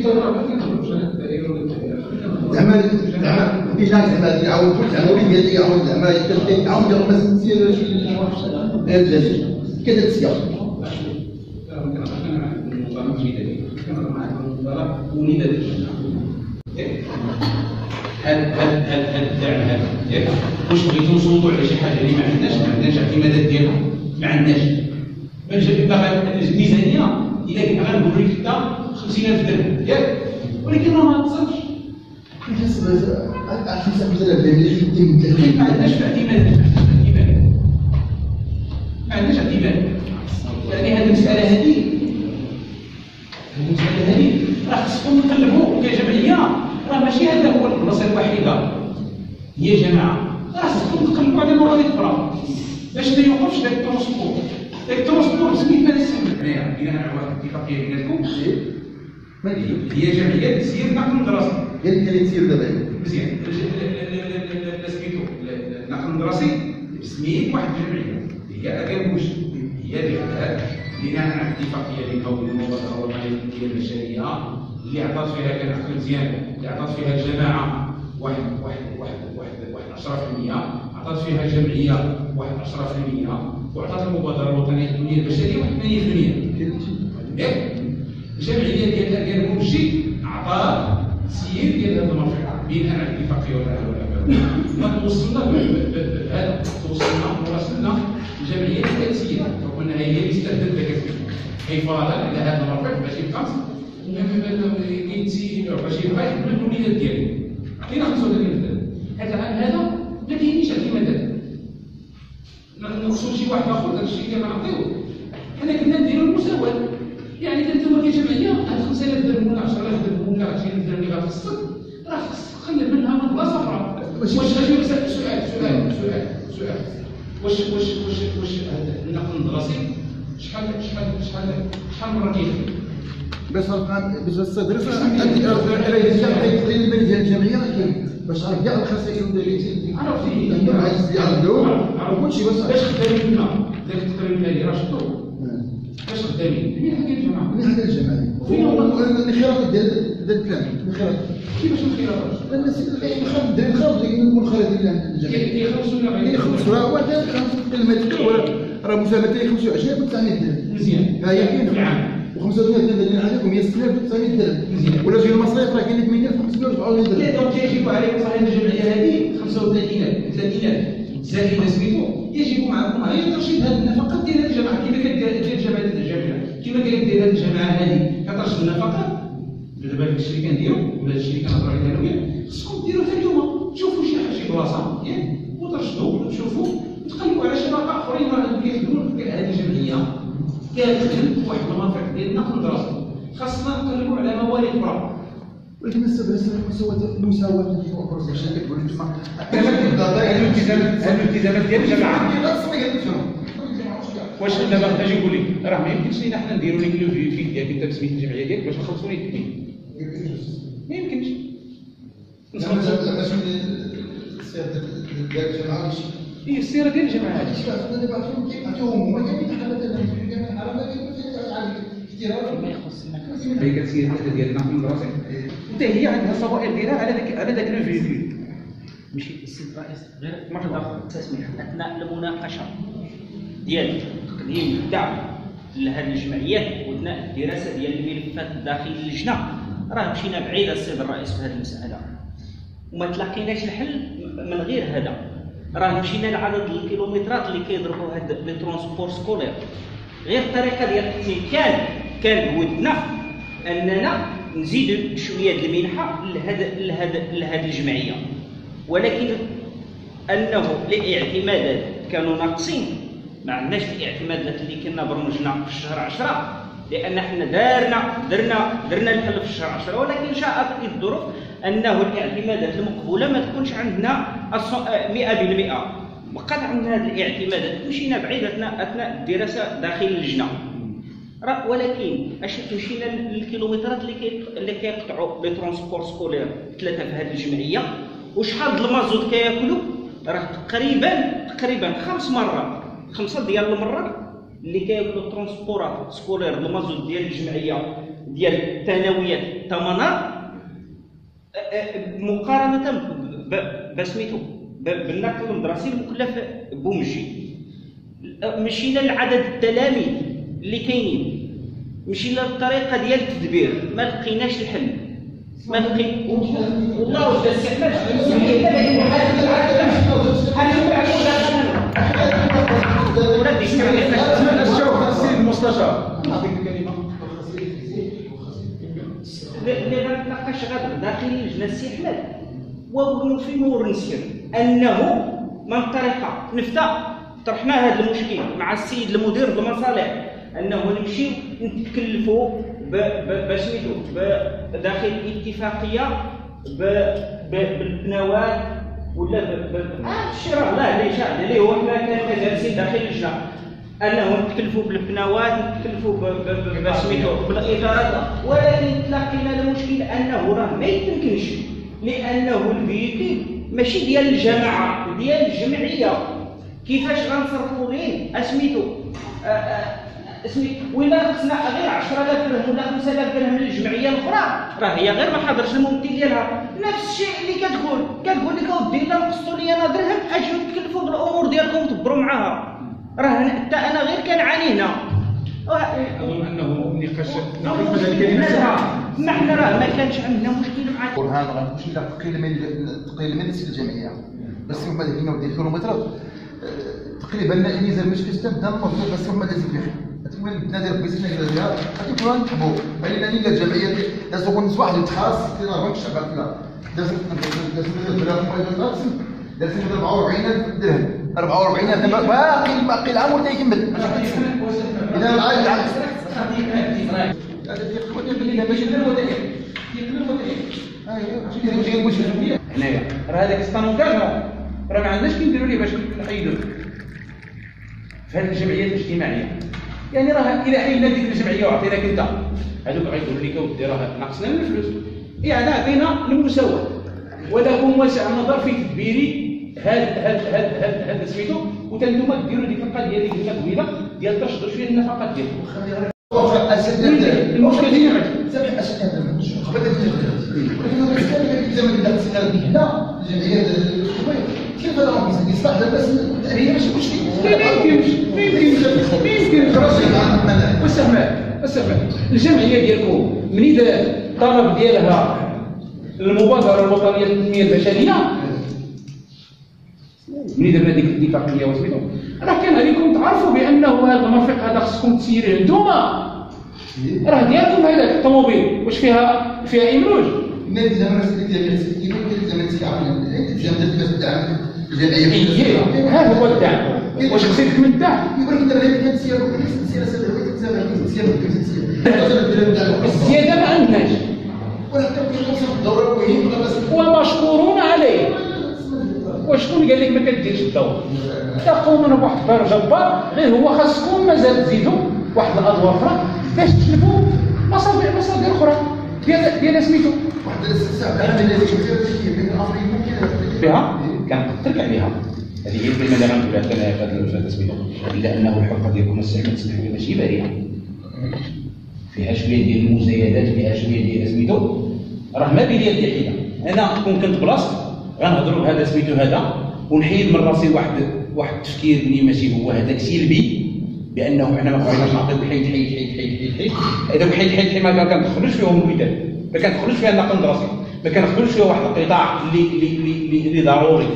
زعما زعما في ناس زعما يعاون زعما ديال يعاون زعما يتعاون ديال مثلا سير الجزائر كذا السياق هل هل هل هل الدعم هذا واش بغيتو نصوتوا على شي حاجه اللي ما عندناش ما عندناش اعتمادات ديالها ما عندناش الميزانيه الا غنقول لك انت خمسين ألف درهم ياك ولكن راه ما تصرفش كيفاش عرفتي خمسة آلاف درهم اللي كيدير ما عندناش اعتماد ما عندناش اعتماد يعني هذه المساله هذه هذه المساله هذه راه خصكم نقلبوا كجمعيه راه ماشي هذا هو البلاصه الوحيده هي جماعه راه خصكم تقلبوا على موارد اخرى باش ما يوقفش ذاك الترونسبور ذاك الترونسبور سميت ما نسمي هنايا بناء على واحد الاتفاقيه بيناتكم هي جمعيه تسير نقل الدراسي هي اللي تسير دابا مزيان سميتو النقل الدراسي بسميت واحد الجمعيه هي اكابوش هي اللي عندها بناء على الاتفاقيه اللي كون المبادره الوطنيه ديال البشريه اللي عطات فيها كان عقل مزيان اللي عطات فيها الجماعه واحد واحد واحد واحد واحد عشرة بالمئة عطات فيها الجمعيه واحد عشرة بالمئة وعطات المبادره الوطنيه الدوليه البشريه واحد ثمانية بالمئة ياك الجمعيه ديال ديال بومشي عطات سير ديال هذا المرفق بناء على الاتفاقيه ولا ولا ما توصلنا بهذا توصلنا وراسلنا حفاظا على هذا المربع باش يبقى كيتسير باش يبقى يحمل الوليدات ديالو. عطينا خمسة وثلاثين درهم. هذا العام هذا ما كاينيش اعتمادات. نوصل شي واحد اخر داك الشيء اللي غنعطيوه. حنا كنا نديرو المساواة. يعني إذا أنت كجمعية هاد خمسة آلاف درهم ولا عشرة آلاف درهم ولا عشرين درهم اللي غتخصك راه خصك تخلي منها من بلاصة أخرى. واش غادي سؤال سؤال سؤال سؤال واش واش واش واش هذا النقل المدرسي شحال شحال شحال شحال مرة كيخدم؟ باش باش التدريس تقليل المال ديال الجمعيه كاين باش عرف كاع الخسائر اللي عرفتي عايز يعرضوا وكلشي باش باش خدامين هنا داك التقرير المالي راه شفتوه باش خدامين مين حكى الجماعه؟ مين حكى الجمعيه؟ وفين هو الانخراط ديال ديال البلان؟ الانخراط كيفاش الانخراط؟ الناس الانخراط ديال الخرج اللي يكون خارج الجمعيه كيخلصوا ولا غير يخلصوا راه واحد المال راه مساهمته يخلصوا عشرين وتسعمية درهم مزيان ها هي كاينه في العام وخمسة وثلاثين درهم عليكم هي ستة آلاف وتسعمية درهم ولا جاي المصاريف راه كاين ثمانية آلاف وخمسمية وأربعة درهم. دونك يجب عليكم صحيح الجمعيه هذه خمسة وثلاثين ألف ثلاثين ألف زائد سميتو يجب معكم على ترشيد هذه النفقات ديال الجماعه كيما كدير الجمعيه الجامعه كيما كدير هذه الجماعه هذه كترشد النفقات. دابا هذا الشيء اللي كنديرو ولا الشيء اللي كنهضروا عليه انا وياك خصكم ديروا حتى اليوم تشوفوا شي حاجه شي بلاصه ياك وترشدوا وتشوفوا وتقلبوا على شبكه اخرين راه كيخدموا في هذه الجمعيه كتخدم واحد المنافع ديال النقل الدراسي خاصنا نقلبوا على موارد اخرى. ولكن السبب المساواة المساواة في الأوبرز باش كتقول تما الالتزامات ديال الجماعه واش دابا اجي نقول لك راه ما يمكنش لينا حنا نديروا لك لو في ديالك انت بسميت الجمعيه ديالك باش نخلصوا لك اثنين ما يمكنش هي السيره ديال الجماعه هذه ما يخصنا هي كتسير الوحده ديال النقل الدراسي حتى هي عندها الصوائر ديالها على ذاك على ذاك لو فيديو ماشي السيد الرئيس غير مرة تسميح أثناء المناقشة ديال تقديم الدعم لهذه الجمعيات واثناء الدراسة ديال الملفات داخل اللجنة راه مشينا بعيد السيد الرئيس في هذه المسألة وما تلاقيناش الحل من غير هذا. راه مشينا لعدد الكيلومترات اللي كيضربوا هاد لي ترونسبور سكولير غير الطريقة ديال التقسيم كان كان بودنا أننا نزيد شوية د المنحة لهذا لهذا لهذه الجمعية ولكن انه الاعتمادات كانوا ناقصين ما عندناش الاعتمادات اللي كنا برمجنا في الشهر عشرة لان حنا دارنا درنا درنا الحل في الشهر عشرة ولكن شاءت الظروف انه الاعتمادات المقبوله ما تكونش عندنا مئة بالمئة بقات عندنا هذه الاعتمادات مشينا بعيد اثناء اثناء الدراسه داخل اللجنه ولكن اش مشينا للكيلومترات اللي كي اللي كيقطعوا لي ترونسبور سكولير ثلاثه في هذه الجمعيه وشحال المازوت كياكلوا راه تقريبا تقريبا خمس مرات خمسه ديال المرات اللي كياكلوا الترونسبورات سكولير المازوت ديال الجمعيه ديال الثانويات الثمنات مقارنه بسميتو بالنقل المدرسي المكلف بومجي. مشينا لعدد التلاميذ اللي كاينين مشينا للطريقه ديال التدبير ما لقيناش الحل ما لقي والله واش استعملت السيد المستشار نعطيك الكلمه اللي غنتناقش غدا داخل اللجنه السي احمد وفي نور نسير انه من طريقه نفتح طرحنا هذا المشكل مع السيد المدير المصالح انه نمشيو نتكلفوا بسميتو داخل اتفاقيه بالبنوات ولا الشراء لا ليش اللي هو حنا كنا جالسين داخل اللجنه انه نتكلفوا بالبنوات نتكلفوا بسميتو بالادارات ولكن تلاقينا المشكل انه راه ما يمكنش لانه الفيكول ماشي ديال الجماعه ديال الجمعيه كيفاش غنصرفوا غير اسميتو اسمي ولا خصنا غير عشرة آلاف درهم ولا خمسة آلاف درهم للجمعيه الاخرى راه هي غير ما حضرش الممثل ديالها نفس الشيء اللي كتقول كتقول لك اودي لا نقصوا لي انا درهم اجيو تكلفوا بالامور ديالكم تدبروا معاها راه حتى انا غير كنعاني هنا اظن انه نقاش ما حنا راه ما كانش عندنا مشكل مع برهان غنمشي الى تقليل من تقليل من نسبه الجمعيه بس هما ديك ودي الكيلومترات تقريبا الميزان مش كتبدا الموجود بس هما لازم فيه التمويل البنادق بغيتينا كذا غادي نكونوا نحبوا فإنني لا الجمعيات لازم يكون واحد يتخاص في نظام الشباب لا لازم لازم البلاد مقيدة لازم أربعة وأربعين ألف درهم أربعة وأربعين ألف باقي باقي العام ولا يكمل إذا العام العام هذا يقولون باللي ماشي غير وظائف يقولون وظائف هنايا راه هذاك السطانوكاج راه ما عندناش كينديروا ليه باش نحيدوه في هذه الجمعيات الاجتماعيه يعني راه الى حيدنا ديك الجمعيه وعطيناك انت هذوك غيقولوا لك اودي راه ناقصنا من الفلوس يعني عطينا المساواه ولكم واسع النظر في تدبير هاد هاد هاد هاد هاد سميتو وتنتوما ديروا ديك القضيه ديك التمويله ديال ترشدوا شويه النفقات ديالكم المشكل هي سامح اسئله قبل زعما لا الجمعيات الحكوميه كيف هذا راه يصلح الناس هي ماشي كلشي ما يمكنش ما يمكنش ما يمكنش واستحمال استحمال الجمعيه ديالكم من اذا طلب ديالها المبادره الوطنيه للتنميه البشريه من درنا ديك الاتفاقيه وسميتو راه كان عليكم تعرفوا بانه هذا المرفق هذا خصكم تسيروه نتوما راه ديالكم هذاك الطوموبيل واش فيها فيها ايمروج ما زعما الجمعيات زعما تدعم الجمعيات تدعم الجمعيه ها هو الدعم واش خصك من الدعم يقول لك دابا كانت سياره سياره سياره سياره الزياده ما عندناش ومشكورون عليه وشكون قال لك ما كديرش الدور تقومون بواحد الدور جبار غير هو خاصكم مازال تزيدوا واحد الادوار اخرى باش تجلبوا مصادر مصادر اخرى ديال ديال سميتو واحد الساعه اللي بين الامر ممكن بها كان ترجع بها هذه هي الكلمه اللي غنقولها كان في هذا الاستاذ سميتو الا انه الحلقه ديالكم السلمه تسمح لي ماشي بريئه فيها شويه ديال المزايدات فيها شويه ديال سميتو راه ما بين يدي حيله انا كون كنت بلاصتك غنهضروا بهذا سميتو هذا ونحيد من راسي واحد واحد التفكير اللي ماشي هو هذاك سلبي بانه احنا ما بغيناش نعطيو حيد حيد حيد حيد حيد حيد هذاك حيد حيد حيد ما كندخلوش فيهم الوداد ما كندخلوش فيها النقل الدراسي ما كندخلوش فيها واحد القطاع اللي اللي اللي, اللي ضروري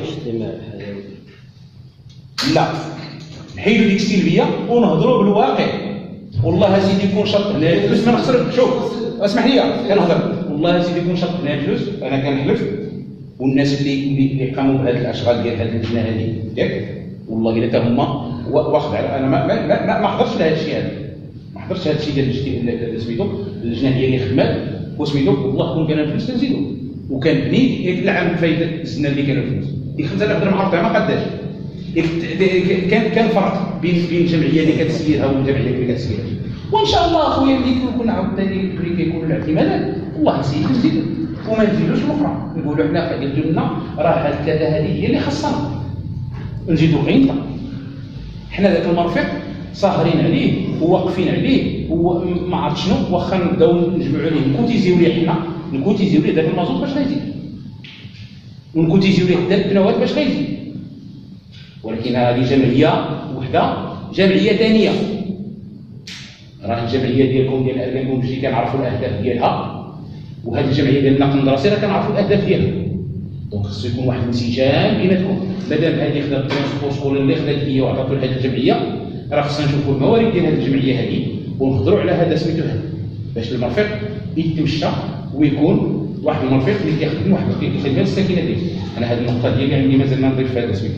لا نحيدوا ديك السلبيه ونهضروا بالواقع والله سيدي يكون شرط هنا الفلوس ما نخسرش شوف اسمح لي كنهضر والله سيدي يكون شرط هنا الفلوس انا كنحلف والناس اللي اللي قاموا بهذه الاشغال ديال هذه اللجنه هذه ياك والله الا حتى هما واخد على انا ما ما ما, ما حضرتش لهذا الشيء هذا ما حضرتش هذا الشيء ديال سميتو اللجنه ديالي خدمات وسميتو والله كون كان الفلوس كنزيدو وكان بنيت ياك العام الفايده زدنا اللي كان الفلوس ديك خمسة آلاف درهم عرفتها ما قداش كان كان فرق بين بين الجمعيه اللي كتسيرها والجمعيه اللي كتسيرها وان شاء الله اخويا اللي كنا عاوتاني اللي كيكونوا الاعتمادات والله سيدي نزيدو وما نزيدوش الاخرى نقولوا حنا قالوا لنا راه هاد كذا هذه هي اللي خصنا نزيدوا قيمته حنا ذاك المرفق ساهرين عليه وواقفين عليه وما عرفت شنو واخا نبداو نجمعوا عليه نكوتيزيو ليه حنا نكوتيزيو ليه ذاك المازوط باش غيزيد ونكوتيزيو ليه حدا البنوات باش غيزيد ولكن هذه جمعيه وحده جمعيه ثانيه راه الجمعيه ديالكم ديال اركانكم بشي كنعرفوا الاهداف ديالها وهذه الجمعيه ديال النقل الدراسي راه كنعرفوا الاهداف ديالها دونك خصو يكون واحد الانسجام بيناتكم مادام هذه خدات الترونسبور سكولار اللي خدات هي وعطاتو لهذه الجمعيه راه خصنا نشوفوا الموارد ديال هذه الجمعيه هذه ونهضروا على هذا سميتو هذا باش المرفق يتمشى ويكون واحد المرفق اللي كيخدم واحد الخدمه الساكنه ديالو انا هذه النقطه ديالي عندي مازال ما نضيف في هذا سميتو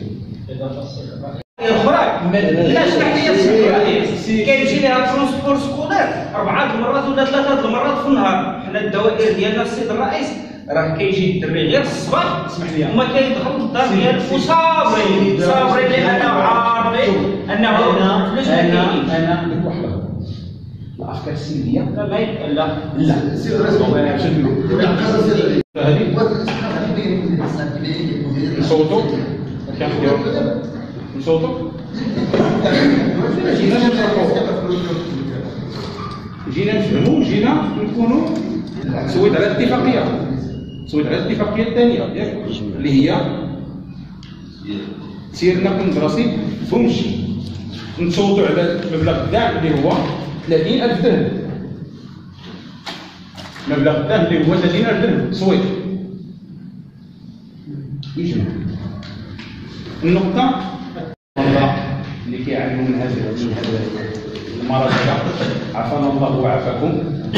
الاخرى لا اسمح لي كيمشي لها ترونسبور سكولار اربعه المرات ولا ثلاثه المرات في النهار حنا الدوائر ديالنا السيد الرئيس راه كيجي الدري غير الصباح اسمح لي وما كيدخل للدار ديالو وصابرين صابرين لانه عارفين انه فلوس ما كاينينش انا نقول واحد الافكار السلبيه لا ما لا لا سير الرئيس هذه نصوتوا كنخديو نصوتوا جينا نفرقوا جينا نفهموا جينا نكونوا سويت على الاتفاقيه سويت على الاتفاقيه الثانيه ياك اللي هي تسير نقل دراسي بومشي نصوتوا على المبلغ الدعم اللي هو ثلاثين ألف درهم مبلغ الدعم اللي هو ثلاثين ألف درهم سويت يجمع النقطه والله اللي كيعانيوا من هذا من هذا المرض هذا، عافانا الله وعافاكم.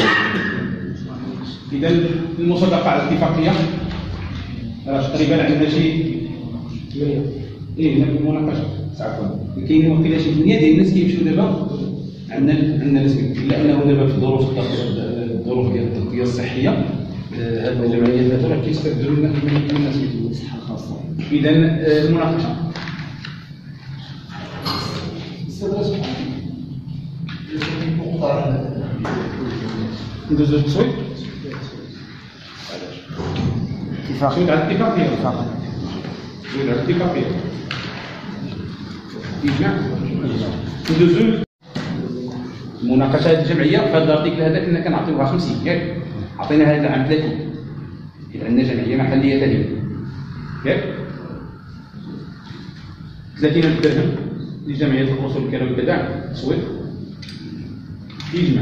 اذا المصادقه على الاتفاقيه راه تقريبا عندنا شي ايه المناقشه عفوا كاين وقيلا شي ثمانيه ديال الناس كيمشيو دابا عندنا عندنا ناس الا انه دابا في الظروف الظروف ديال التغطيه الصحيه هاد الجمعيات هادو راه كيستافدوا من الناس ديال الصحه الخاصه. اذا المناقشه ندوزو التصويت اتفاقيه على الاتفاقيه اتفاقيه على الاتفاقيه يجمع ندوزو المناقشه هذه الجمعيه في هذا الارتيكل هذا كنا كنعطيوها خمسين ياك عطينا هذا العام ثلاثين حيت عندنا جمعيه محليه ثانيه ياك ثلاثين ألف درهم لجمعيه القصور الكروي والتدعم تصويت يجمع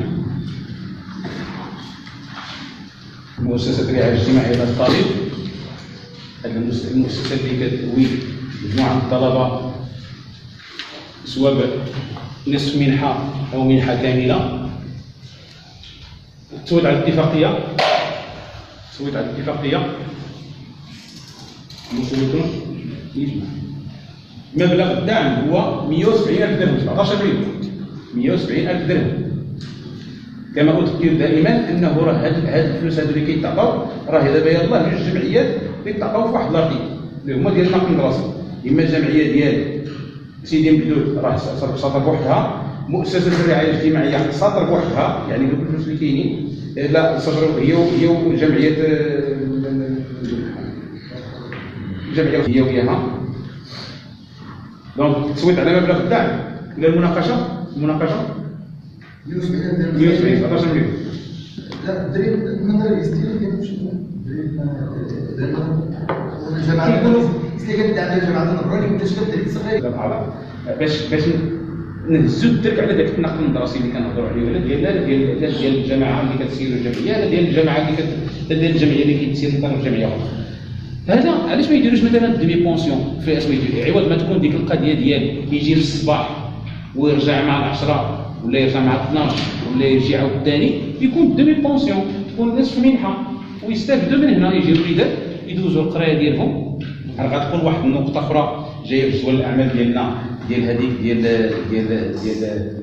مؤسسه الرعايه الاجتماعيه للطالب هذه المؤسسه اللي كتوي مجموعه من الطلبه سواء نصف منحه او منحه كامله. تصويت على الاتفاقيه تصويت على الاتفاقيه المصوتون يجمع مبلغ الدعم هو مئة وسبعين ألف درهم سبعطاش مليون مئة وسبعين ألف درهم. كما أذكر دائما انه راه هاد الفلوس هادو اللي كيتعطاو راه دابا يلاه جوج جمعيات كيتعطاو في واحد الارتيكل اللي هما ديال النقل المدرسي. اما الجمعيه ديال سيدي مبدود راه ساطر بوحدها، مؤسسه الرعايه الاجتماعيه ساطر بوحدها يعني دوك الفلوس اللي كاينين لا ساطروا هي هي وجمعيه الجمعيه هي وياها. دونك تصويت على مبلغ الدعم الى المناقشه المناقشه مئة وسبعين سبعطاش مليون. لا الدليل المنظر الاستيلي كيمشي الدليل الجماعه كيقولوا استيقاظ تاع الجماعه النظريه اللي كتشكل صغير باش باش نهزو الدرك على ذاك النقل المدرسي اللي كنهضروا عليه ولا ديال ديال ديال الجماعه اللي كتسير الجمعيه لا ديال الجماعه اللي كت ديال الجمعيه اللي كتسير طرف الجمعيه اخرى. هذا علاش ما يديروش مثلا ديمي بونسيون في اسميتو عوض ما تكون ديك القضيه ديال يجي في الصباح ويرجع مع العشرة ولا يرجع مع اثناش ولا يرجع عاود ثاني يكون ديمي بونسيون تكون نصف منحه ويستافدوا من هنا. يجي الوليدات يدوزوا القرايه ديالهم. راه غتكون واحد النقطه اخرى جايه في جدول الاعمال ديالنا ديال هذيك ديال ديال ديال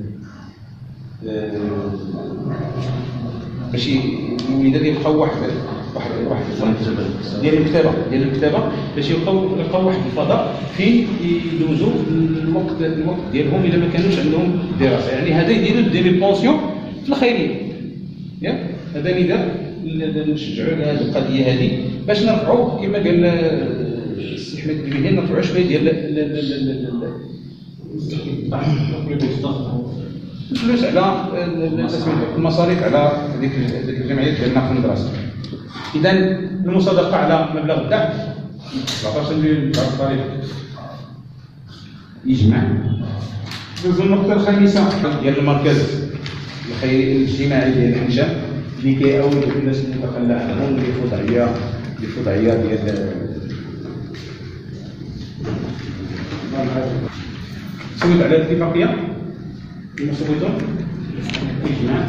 باش الوليدات يبقاو واحد واحد واحد ديال المكتبه ديال المكتبه باش يبقاو يلقاو واحد الفضاء فين يدوزوا الوقت الوقت ديالهم الا ما كانوش عندهم دراسه. يعني هذا يديروا ديال بونسيون في الخيريه ياك. هذا نداء نشجعوا على هذه القضيه هذه باش نرفعوا كما قال السي احمد البيهي نرفعوا شويه ديال الفلوس على المصاريف على هذيك الجمعيات ديال النقل المدرسي. اذا المصادقه على مبلغ الدعم سبعطاش مليون تاع الطالب يجمع. ندوزو النقطه الخامسه ديال المركز الخيري الاجتماعي ديال الحنجاب اللي كيعاون الناس المتخلى عنهم اللي في وضعيه اللي في وضعيه ديال تصويت على الاتفاقيه المصوتون يجمع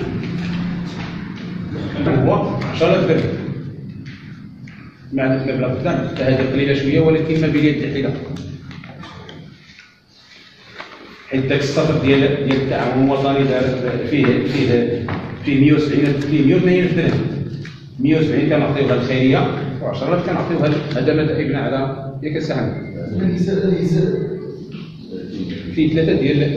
هو عشرة آلاف درهم مع المبلغ الدعم. هذه قليله شويه ولكن ما بين يد الحيله حيت داك السطر ديال ديال التعاون الوطني دار فيه فيه فيه مئة وسبعين فيه مئة وثمانين ألف درهم. مئة وسبعين كنعطيوها للخيريه وعشرة آلاف كنعطيوها هذا ما ابن على ياك السهم فيه ثلاثه ديال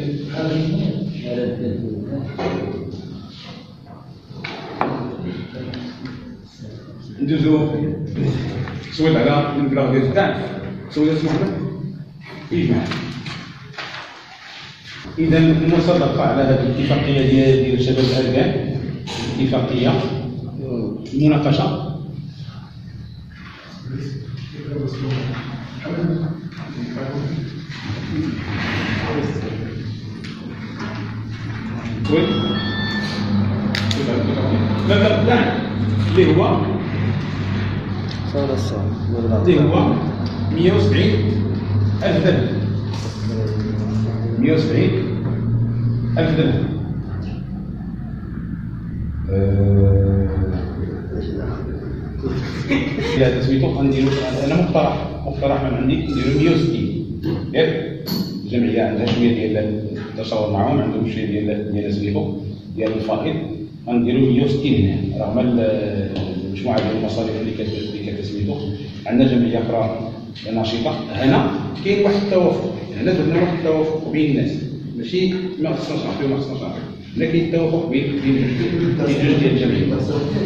ندوزو تصويت على المبلغ ديال الدعم. تصويت اسمه يجمع. اذا المصادقه على هذه الاتفاقيه ديال ديال شباب الاركان اتفاقيه المناقشه وين مبلغ الدعم اللي هو اللي هو مئة وسبعين ألف درهم مئة وسبعين ألف درهم. هذا سميتو غنديرو انا مقترح مقترح من عندي نديرو مئة وستين ياك. الجمعيه عندها شويه ديال التشاور معاهم، عندهم شويه ديال ديال سميتو ديال الفائض، غنديرو مئة وستين هنا رغم المجموعه ديال المصاريف اللي كت سميتو. عندنا جمعيه اخرى نشيطه. هنا كاين واحد التوافق، هنا درنا واحد التوافق بين الناس، ماشي ما خصناش نعطيو ما خصناش نعطيو، هنا كاين التوافق بين بين جوج ديال الجمعيات.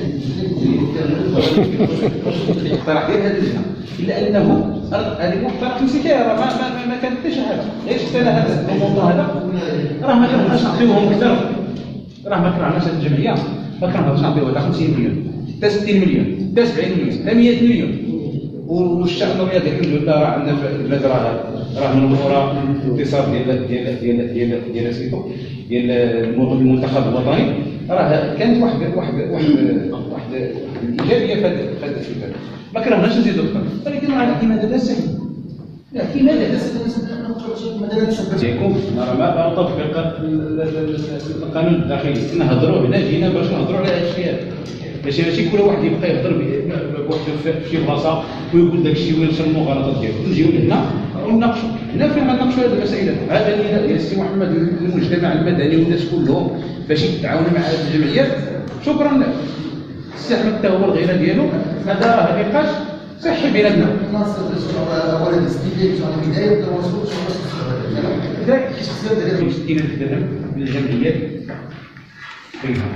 الاقتراح ديال هذه اللجنه الا انه هذه مقترح مسكيه راه ما ما ما كانت حتى شي حاجه، غير شفت انا هذا الموضوع هذا راه ما كنبغاش نعطيوهم اكثر، راه ما كرهناش هذه الجمعيه، ما كنبغاش نعطيوها حتى خمسين مليون حتى ستين مليون حتى سبعين مليون حتى مئة مليون. والشأن الرياضي الحمد لله راه عندنا في البلاد راه راه من وراء الاقتصاد ديال ديال ديال ديال ديال سميتو ديال المنتخب الوطني، راه كانت واحد واحد واحد واحد الايجابيه في هذا الفكره. ما كرهناش نزيدو اكثر، ولكن راه الاعتماد هذا سهل. الاعتماد هذا سهل يكون راه ما تطبيق القانون الداخلي. نهضروا هنا جينا باش نهضروا على هذا الشيء هذا، ماشي ماشي كل واحد يبقى يهضر بوحده في شي بلاصه ويقول داك الشيء وينشر المغالطات ديالو. نجيو لهنا ونناقشوا هنا فين غنناقشوا هذه المسائل. هذا اللي ديال السي محمد المجتمع المدني والناس كلهم باش يتعاونوا مع هذه الجمعيات. شكرا لك السي احمد حتى هو الغيره ديالو. هذا راه نقاش صحي بيناتنا. الناس اولا الاستفاده من البدايه ولا وصلوا ذاك الشيء ستين ألف درهم من الجمعيات فيها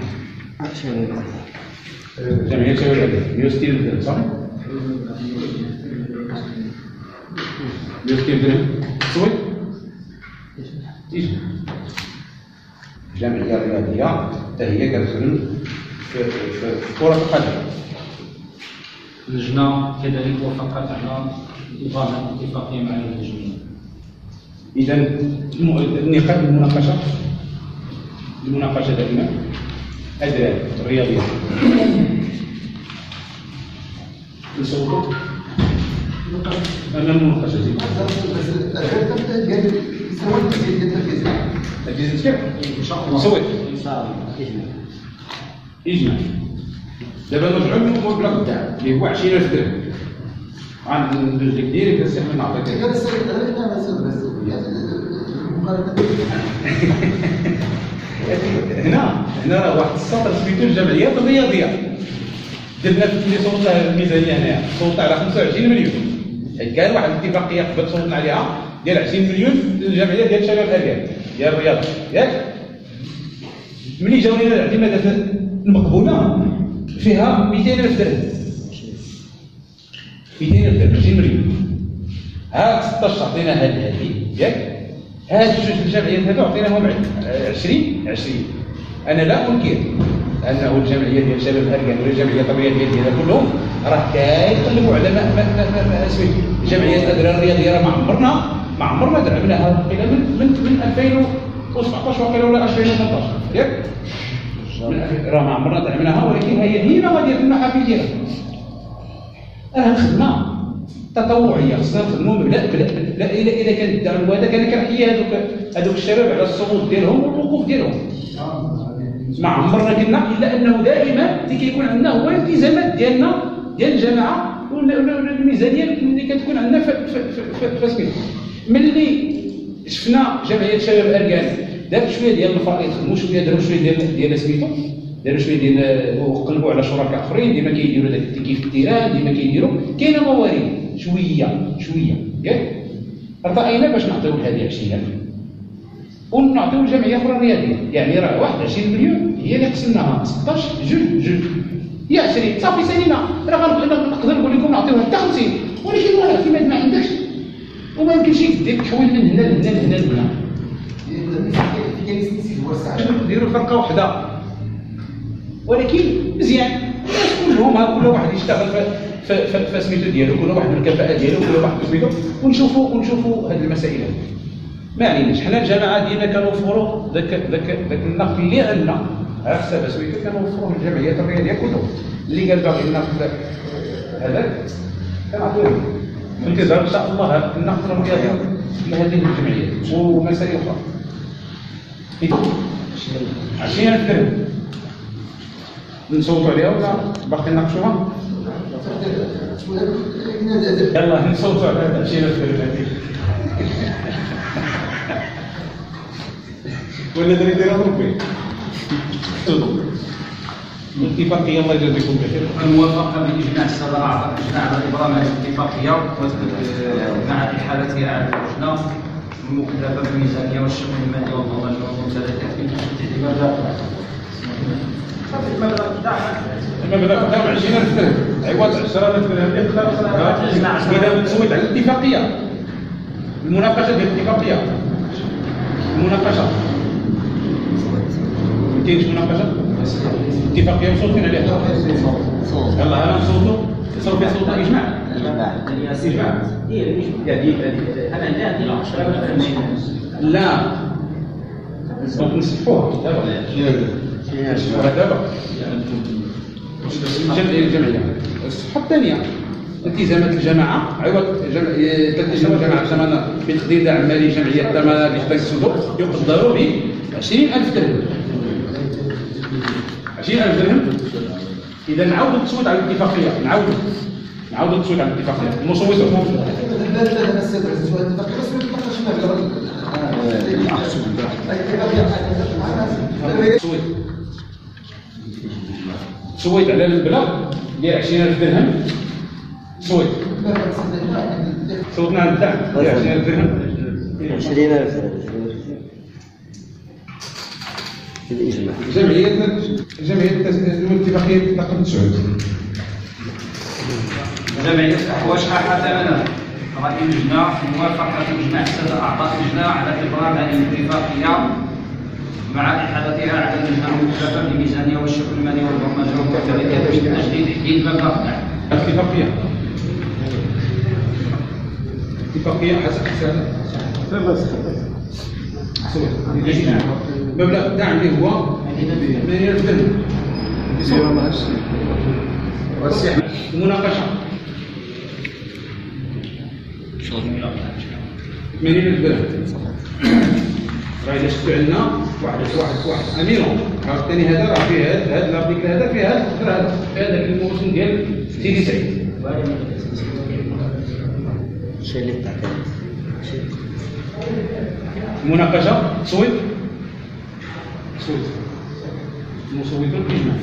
جمعية شباب الأهلي مئة وستين درهم صح؟ مئة وستين درهم سوي؟ إيش؟ الجمعية الرياضية حتى هي كتخدم في كرة القدم. اللجنة كذلك وافقت على إبرام اتفاقية مع اللجنة. إذا النقاش المناقشة المناقشة دائما أدراك الرياضية نصوتوا أمام المناقشة دي الجزائر إن شاء الله سويت إجماع دابا نرجعوا للموضوع بلا تاع اللي هو عشرين ألف درهم غندوز لك ديريكت نستعمل نعطيك هنا هنا راه واحد السطر سميتو الجمعيات الرياضيه درنا في اللي صوتنا الميزانيه هنايا صوتنا على خمسة وعشرين مليون، حيت كان واحد الاتفاقيه قبل صوتنا عليها ديال عشرين مليون للجمعيه ديال شباب الارياف ديال الرياضه ياك. ملي جاو لنا الاعتمادات المقبوله فيها مئتين ألف درهم مئتين ألف درهم عشرين مليون. ها ستطاش عطينا هذه هذه ياك، هاد جوج الجمعيات هادو عطيناهم عشرين عشرين. انا لا انكر انه الجمعيه ديال شباب الاركان ولا الجمعيات الرياضيه ديالها كلهم راه كيقلبوا على ما ما ما ما اسمي الجمعيات الادرار الرياضيه. راه ما عمرنا ما عمرنا درعمناها قيل من من من ألفين وسبعطاش وقيل ولا ألفين وثمنطاش ياك، راه ما عمرنا درعمناها، ولكن هي ديما غادي يكون المحافل ديالها. راه الخدمه تطوعيه خصنا نخدموا بلا بلا لا الا اذا كان الدعم هذا كان كنحيي هذوك هذوك الشباب على الصمود ديالهم والوقوف ديالهم. ما عمرنا قلنا الا انه دائما اللي كيكون عندنا هو الالتزامات ديالنا ديال الجماعه والميزانيه اللي كتكون عندنا في في في سميتو. ملي شفنا جمعيه شباب اركان دارت شويه ديال الفائض، خدموا شويه داروا شويه ديال ديال سميتو داروا شويه ديال وقلبوا على شركاء اخرين ديما كيديروا داك التكييف التيران ديما كيديروا كاينه موارد شويه شويه ياك. رضينا باش نعطيو لهذه عشرين ألف ونعطيو الجمعيه اخرى رياضيه، يعني راه واحد وعشرين مليون هي اللي قسمناها ستطاش جوج جوج هي عشرين صافي سالينا. راه نقدر نقول لكم نعطيوها حتى خمسين، ولكن راه الاعتماد ما عندكش وما يمكنش دير تحويل من هنا لهنا لهنا لهنا. نديروا فرقه وحده ولكن مزيان الناس كلهم كل واحد يشتغل في في في سميتو ديالو، كل واحد بالكفاءه ديالو، كل واحد بسميتو، ونشوفوا ونشوفوا هذه المسائل هذه. ما عليناش حنا الجماعه ديالنا كنوفروا ذاك ذاك ذاك النقد اللي عندنا على حساب سميتو كنوفروا للجمعيات الرياضيه كلهم. اللي قال باغي النقد هذاك كنعطيوه في انتظار ان شاء الله النقد الرياضي. لهذه الجمعيات ومسائل اخرى. عشرين ألف درهم نصوتوا عليها ولا باقي نناقشوها؟ يلا نصوتوا على هذا عشرين ألف درهم هذيك ولا دري ديرها ربي الاتفاقيه. الله يجازيكم بخير. الموافقه باجماع الساده اعضاء الاجماع على ابرام هذه الاتفاقيه مع احالتها على اللجنه المكلفه بالميزانيه والشؤون الماليه والضمان والممتلكات من تحديد المبلغ المبلغ تاع عشرين ألف درهم عوض عشرة آلاف درهم اذا تصويت على الاتفاقيه. المناقشه ديال الاتفاقيه المناقشه ما كاينش مناقشه اتفاقيه مصوتين عليها. يلا انا نصوتوا صار فيها صوت اجماع اجماع انا عندي عندي عشرة لا دونك نصحوها دابا دابا الجمعيه. الصفحه الثانيه التزامات الجماعه عوض تلتزم الجماعه ثمن بتقدير دعم مالي جمعيه الثمن لإنتاج الصدور يقدر ب عشرين ألف درهم. عشرين ألف درهم. اذا نعاودوا التصويت على الاتفاقيه نعاودوا نعاودوا التصويت على الاتفاقيه. المصوت تصويت على المبلغ ديال عشرين ألف درهم. تصويت صوتنا على الدعم ديال عشرين ألف درهم. عشرين ألف في الإجماع. جمعية جمعية الاتفاقية رقم تسعة. جمعية أحواش حاحة ثمنها رأي اللجنة موافقة إجماع السادة أعضاء اللجنة على إبرام هذه الاتفاقية مع إحالتها على اللجنة المكلفة بالميزانية والشؤون المالية والبرمجة والممتلكات من أجل تحديد مبلغ الاتفاقية. اتفاقية حسب حساب مبلغ الدعم اللي هو ثمانين ألف درهم. المناقشة ثمانين ألف درهم. راه إذا شفتوا عندنا واحد واحد واحد أميرون عاوتاني هذا راه فيه هذا هذا الارتيكل هذا فيه هذا هذا هذاك الموسم ديال سيدي سعيد. الشيء اللي تاع مناقشة تصويت تصويت المصوتون اجماع.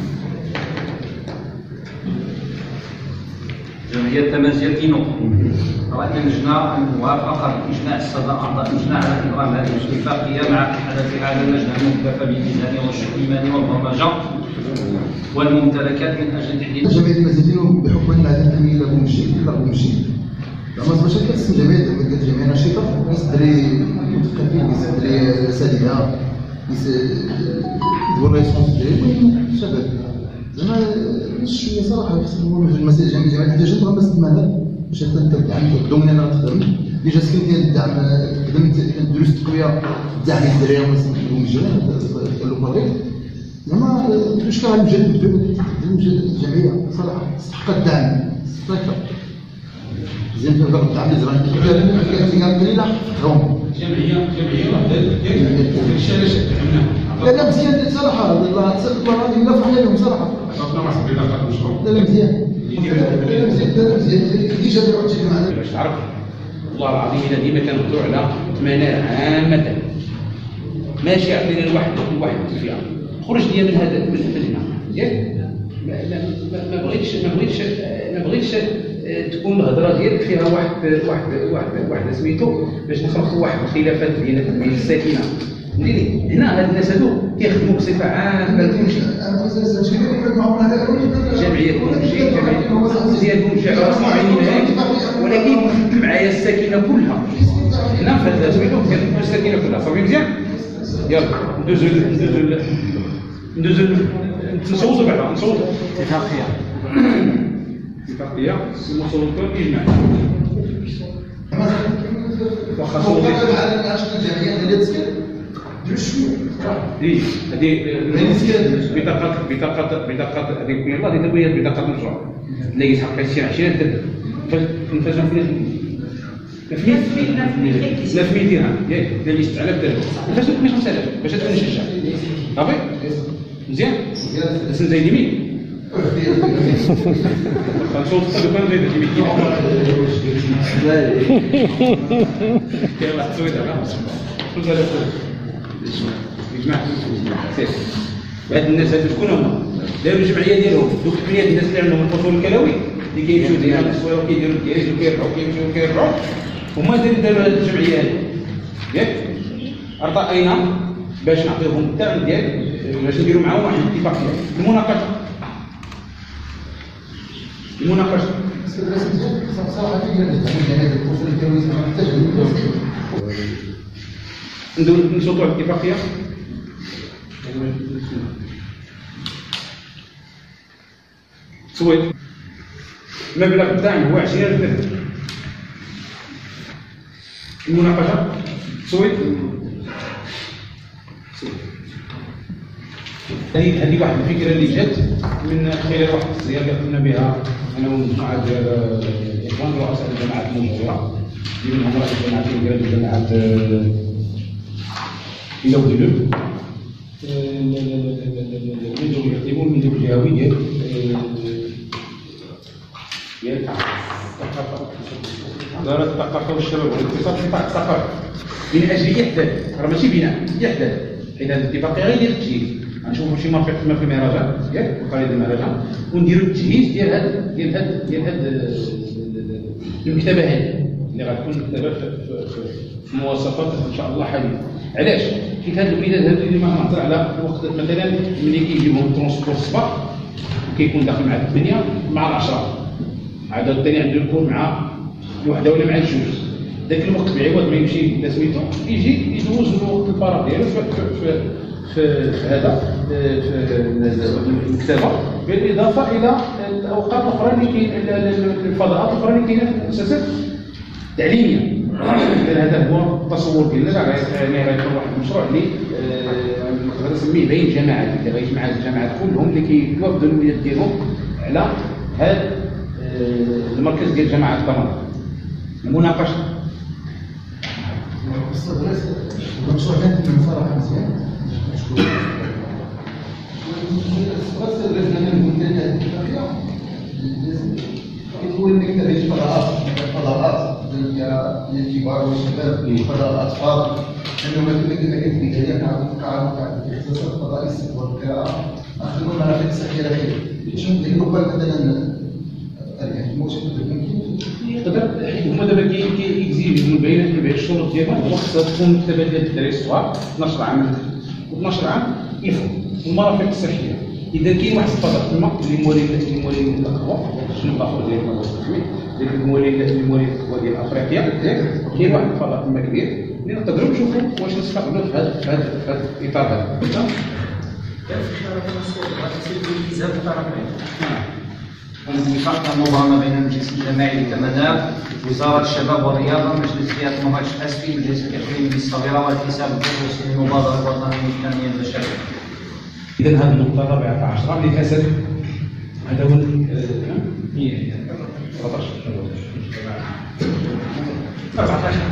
جمعية تمازيغ كينو رأي اللجنة الموافقة بإجماع السادة أعضاء اللجنة على إبرام هذه الاتفاقية مع إحالتها على اللجنة المكلفة بالميزانية والشؤون المالية والبرمجة والممتلكات من أجل تحديد. جمعية تمازيغ بحكم أن هذه التمويل لا بومشي لا بومشي. زعما باش كتسمى جمعية جمعية نشيطة ناس دري مثقفين ناس دري أساتذة ناس يدوروا ريسبونسابيل شباب. زعما شويه صراحه خصنا المسائل جميع جميع الحاجات راه باش تماها باش تدعم تقدم لنا تخدم اللي جا سكن ديال الدعم خدمت كانت دروس تقويه الدعم الدراري مثلا المجرم قالوا فريق زعما المشكل على المجد الجمعيه صراحه تستحق الدعم صافي زين في الوقت الدعم اللي زران كان قليله هم جمعيه جمعيه واحده الشارع لا لا مزيان صراحه والله تصدق والله غادي نفرح عليهم صراحه لا لا مزيان لا مزيان لا مزيان ايجابي واحد الشيء معنا باش تعرف والله العظيم الا ديما كنهضروا على ثمانية عامه ماشي عطينا لواحد لواحد الفئه خرج ليا من هذا من هنا ياك ما بغيتش ما بغيتش ما بغيتش تكون الهضره ديالك فيها واحد واحد واحد واحد سميتو باش نخلقوا واحد الخلافات بين بين الساكنه فهمتيني. هنا هاد الناس هادو كيخدموا بصفه عامه كلشي جمعيه كلشي جمعيه ديال كلشي على راسنا وعينينا ولكن معايا الساكنه كلها هنا في هاد سميتو كنخدموا الساكنه كلها صافي مزيان. يلا ندوزو ندوزو ندوزو نصوتوا بعدا نصوتوا اتفاقيه اتفاقيه المصوتون اجماع واخا صوتي الجمعيه ديال التسكير دي هذه بطاقه بطاقه بطاقه هذه يلاه هذه هي بطاقه الرجوع اللي يسحق شي عشرين درهم تنفذوا في ثلاث مية درهم ياك ديال ستة آلاف درهم فاش تكون خمسة آلاف باش تكون نشجع صافي مزيان سن زايد مية غنشوف الطب كان زايد مية كاين واحد السويده خمسة آلاف درهم يجمع هاد الناس هادو شكون هما داروا جمعيه ديالهم دوك البنيات الناس اللي عندهم الفصول الكلوي اللي كيمشيو ديال التصوير وكيديروا الكياج وكيربحوا كيمشيو وكيربحوا هما داروا هاد الجمعيه هادي ياك ارتقينا باش نعطيهم الدعم ديال باش نديروا معاهم واحد الاتفاقيه المناقشه المناقشه صراحه كاين هذا الفصول الكلوي ما محتاج نديروا نشوطوا على الاتفاقيه سويت المبلغ الدعم هو عشرين ألف درهم المناقشه سويت هذه هذه واحد الفكره اللي جات من خلال واحد الزياره اللي قمنا بها انا ومجموعه ديال الاخوان رؤساء الجامعات المجاوره اللي منهم رئيس الجامعه ديال الجامعات الى ودلو المندوب يخدموا المندوب الجهوي ديال ديال الثقافه وزاره الثقافه والشباب والاقتصاد في قطاع الثقافه من اجل احداث راه ماشي بناء احداث حيت هذه الاتفاقيه غير ديال التجهيز غنشوفوا شي مرافق كما في المهرجان ياك وقريه المهرجان ونديروا التجهيز ديال هاد ديال هاد ديال هاد المكتبه هذه اللي غتكون مكتبه في مواصفات ان شاء الله حديثه علاش؟ حيت هاد الوليدات هادو اللي ما نهضر على الوقت مثلا ملي كيجيبهم الترونسبور الصباح وكيكون داخل مع الثمانيه مع العشره عاد الثاني عنده يكون مع الوحده ولا مع الجوج ذاك الوقت بعوض ما يمشي لسميتو يجي يدوز الوقت الفراغ ديالو في في في هذا في المكتبه بالاضافه الى الاوقات الاخرى اللي كاين الفضاءات الاخرى اللي كاينه في المؤسسات التعليميه هذا هو التصور ديالنا يعني غيكون واحد المشروع اللي نقدر نسميه بين جماعات اللي غيجمع الجامعات كلهم اللي كيوفدوا الولاد ديالهم على هذا المركز ديال جامعه طنطا المناقشه المشروع كان صراحه مزيان السؤال اللي لازم نقول لك الاتفاقيه يقول انك تبي فضاءات فضاءات ديال الكبار والشباب فضاء الاطفال لانه مثلا كما كانت البدايه كنعرفوا تاع الاختصاصات الفضاء الاستثمار كنخدموا المرافق الصحيه الاخيره شنو نديروا مثلا يعني الموجود يقدر هما دابا كيكزيجيو من البيانات تبع الشروط ديالهم خاصها تكون مكتبه ديال الدراري الصغار اثناش عام اثناش عام الفوق المرافق الصحيه اذا كاين واحد الفضاء تما اللي موالين اللي موالين الاقوى شنو الاخر ديال المستثمر ديال الموالين الموالين الاقوى ديال افريقيا كاين واحد الفضاء تما كبير اللي نقدروا نشوفوا واش نستقبلوا في هذا في هذا الاطار هذا الاتفاق المبرمه بين المجلس الجماعي للتمدار وزاره الشباب والرياضه مجلس فئه المهاج الحسبي مجلس الاقليمي للصغيره والحساب الدروسي للمبادره الوطنيه للتنميه البشريه. اذا هذه النقطه الرابعه عشره للاسف هذا هو أربعة عشر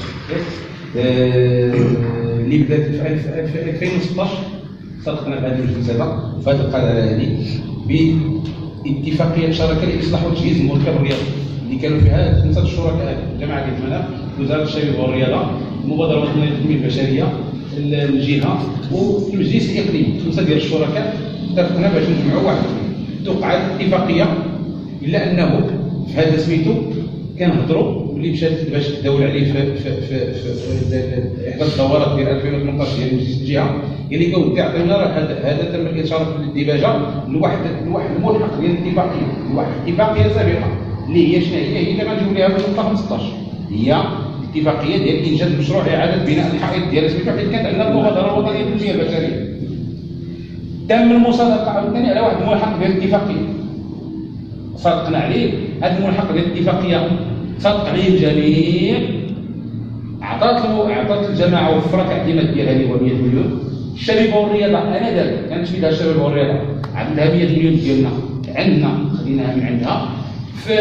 اللي بدات في ألفين وستطاش صدقنا بهذا المجلس هذا في هذه القرار هذه باتفاقيه شراكه لاصلاح وتجهيز المركب الرياضي اللي كانوا فيها خمسه الشركاء جماعه ديال المناخ وزاره الشباب والرياضه المبادره الوطنيه للتنميه البشريه الجهه والمجلس الاقليمي خمسه ديال الشركاء اتفقنا باش نجمعوا واحد توقعت اتفاقيه الا انه في هذا سميتو كنهضروا واللي مشات باش تداول عليه في في في, في احدى الدورات ديال ألفين وثمنطاش ديال مجلس الجهه اللي كيودع عطينا راه هذا هذا تم الاشاره في الاندباجه لواحد لواحد الملحق ديال الاتفاقيه لواحد الاتفاقيه سابقه اللي هي شنو هي هي اللي غنجيو لها في النقطه خمسطاش هي الاتفاقيه ديال انجاز مشروع اعاده بناء الحائط ديال سميتو حيت كانت عندنا المبادره الوطنيه للتنميه البشريه تم المصادقه عاوتاني على واحد الملحق ديال الاتفاقيه صادقنا عليه هذا الملحق ديال الاتفاقيه صادق عليه الجميع عطات له عطات الجماعه وفرت الاعتماد ديالها اللي هو مئة مليون الشباب والرياضه انا دابا كانت في دار الشباب والرياضه عندها مئة مليون ديالنا عندنا خديناها من عندها في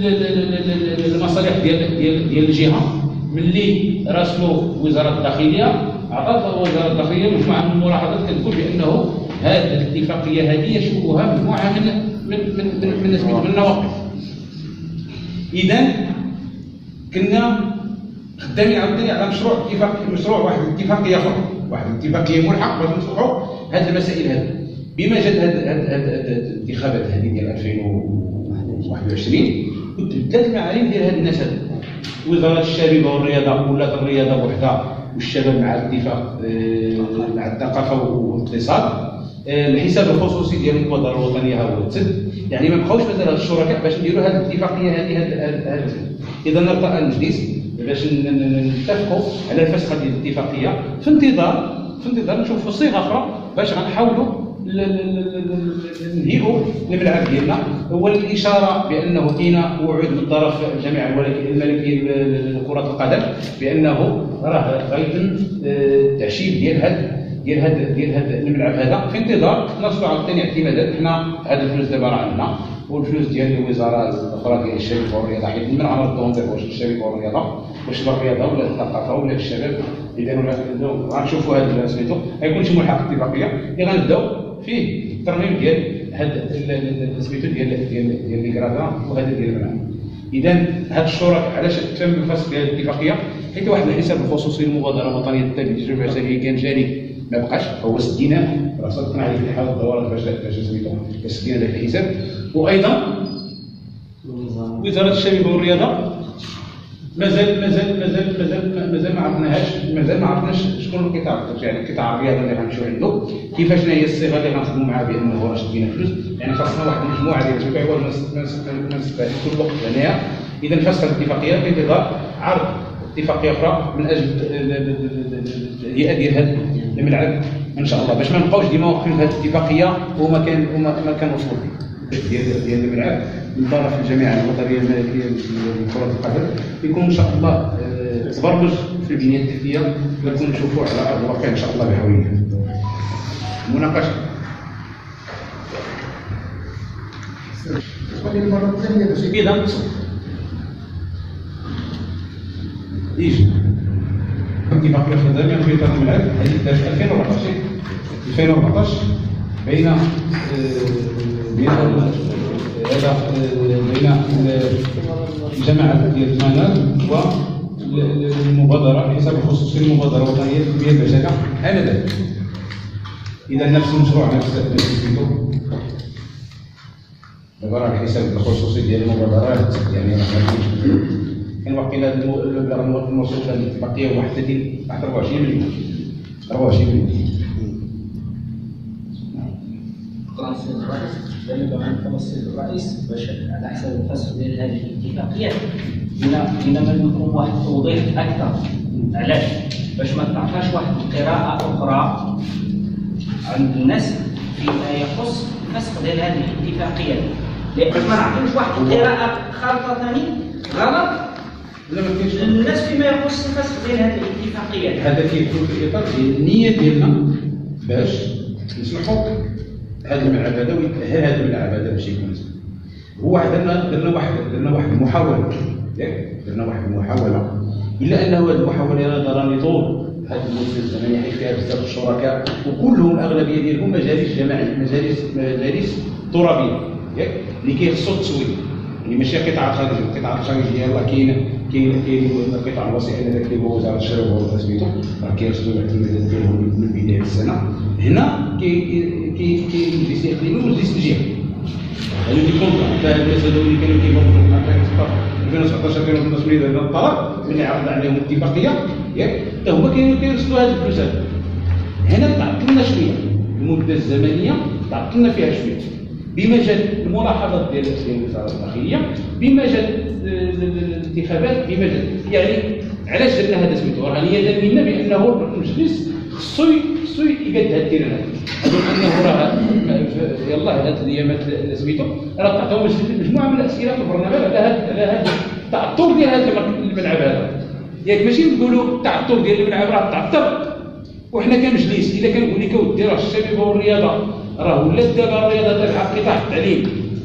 المصالح ديال ديال ديال الجهه. ملي راسلوا وزاره الداخليه عطات وزاره الداخليه مجموعه من الملاحظات كتقول بانه هذه الاتفاقيه هذه يشبهها مجموعه من من من من, من, من النواقض. اذا كنا خدامين عاوتاني على مشروع اتفاق مشروع واحد الاتفاقيه اخرى، واحد الاتفاقيه ملحق باش نصلحوا هذه المسائل هذه. بما جات هذه الانتخابات هذه ديال ألفين وواحد وعشرين وتبدلت المعالم ديال هاد الناس هذو. وزاره الشباب والرياضه ولات الرياضه وحدها والشباب مع الاتفاق مع الثقافه والاقتصاد. الحساب الخصوصي ديال المبادره الوطنيه هو تسد، يعني ما بقاوش مثلا الشركاء باش نديروا هذه الاتفاقيه هذه هذه. اذا نرتقى المجلس باش نتفقوا على الفسخ ديال الاتفاقيه في انتظار في انتظار نشوفوا صيغه اخرى باش غنحاولوا ننهيئوا الملعب ديالنا. هو الاشاره بانه كاين وعود من طرف الجامعه الملكيه لكره القدم بانه راه غيتم التعشيب ديال هذا ديال هذا ديال هذا الملعب هذا في انتظار نرسلوا عاوتاني اعتمادات. حنا هذا الفلوس دابا راه عندنا والفلوس ديال الوزاره الاخرى ديال الشباب والرياضه حيت من غنردوهم دابا واش الشباب والرياضه واش الرياضه ولا الثقافه ولا الشباب. اذا غنشوفوا هذا سميتو غيكون شي ملحق اتفاقيه اللي غنبداو فيه الترميم ديال هذا سميتو ديال ديال ديال الكرادان وهذا ديال الملعب. اذا هاد الشركاء علاش تم الفصل ديال الاتفاقيه؟ حيت واحد الحساب الخصوصي للمبادره الوطنيه للتنميه التجربه العسكريه كان جاري ما بقاش، هو سديناه راه صدقنا عليه في حال الدورات باش باش سميتو سدينا ذاك الحساب. وايضا وزاره الشباب والرياضه مازال مازال مازال مازال مازال ما عرفناهاش، مازال ما عرفناش شكون القطاع، يعني القطاع الرياضي اللي غنمشيو عنده كيفاش هي الصيغه اللي غنخدموا معاه بانه راه شدينا فلوس. يعني خاصنا واحد المجموعه ديال التفاعل ما نستبعدش كل وقت هنايا. اذا فسخ الاتفاقيه في انتظار عرض اتفاقيه اخرى من اجل الهيئه ديال هذا الملعب ان شاء الله، باش ما نبقاوش ديما واقفين في هذه الاتفاقيه وما كان وما كان وصول ديال ديال الملعب من طرف الجامعه الوطنيه الملكيه لكره القدم يكون ان شاء الله تبرمج في البنيه التحتيه ويكون نشوفوه على ارض الواقع ان شاء الله بحول الله. مناقشه المره الثانيه باش كذا يجي اتفاقيه خداميه في اطار الملعب هذه ألفين وأربعطاش ألفين وأربعطاش بين بين هذا بين الجماعه ديال المنال والمبادره الحساب الخصوصي للمبادره الوطنيه للتنميه البشريه انذاك. اذا نفس المشروع نفس الفيديو دابا راه الحساب الخصوصي ديال المبادرات يعني كان واقيلا المبلغ الموصول للاتفاقيه هو واحد أربعة وعشرين مليون أربعة وعشرين مليون. السيد الرئيس دابا عندكم السيد الرئيس باش على حسب الفسخ ديال هذه الاتفاقيه هنا هنا منكم واحد التوضيح اكثر. علاش؟ باش ما تعطاش واحد القراءه اخرى عند الناس فيما يخص الفسخ ديال هذه الاتفاقيه، باش ما نعطيوش واحد القراءه خالطه ثاني غلط الناس فيما يخص الفسخ ديال هذه الاتفاقيه. هذا كيدخل في اطار النيه ديالنا باش نصلحوا هذا الملعب هذا ويتأهل هذا الملعب هذا باش يكون هو درنا درنا واحد درنا واحد المحاوله ياك درنا واحد المحاوله الا انه هذه المحاوله راني طول هذه المده الزمنيه حيت فيها بزاف الشركاء وكلهم الاغلبيه ديالهم مجالس جماعيه مجالس مجالس ترابيه ياك اللي كيخصو التسويق، يعني ماشي قطاع خارجي. القطاع الخارجي راه كاين كاين كاين القطاع الوسيط هذاك اللي هو وزاره الشباب والرياضه سميتو راه كيرسلوا الاعتمادات ديالهم من بدايه السنه. هنا كي كي كي مجلس الاقليمي ومجلس الجهه هذو دي كونطرا تاع الناس هذو اللي كانوا كيفوتوا ألفين وسبعطاش ألفين وثمنطاش هذا الطلب اللي عرضنا عليهم الاتفاقيه ياك حتى هما كانوا كيرسلوا هذه الفلوس. هنا تعطلنا شويه المده الزمنيه تعطلنا فيها شويه بما جات الملاحظات ديال وزاره الداخليه بما جات الانتخابات بما جات يعني علاش درنا هذا سميتو راه نيه منا بانه المجلس خصو خصو يقاد هاد التيران اظن انه راه يلاه هاد الايامات سميتو راه تعطيهم مجموعه من الاسئله في البرنامج على هاد على هاد التعطل ديال هذا الملعب هذا ياك ماشي نقولوا التعطل ديال الملعب راه تعطل وحنا كمجلس الا كنقول لك ودي راه الشباب والرياضه راه ولات دابا الرياضه تبع قطاع التعليم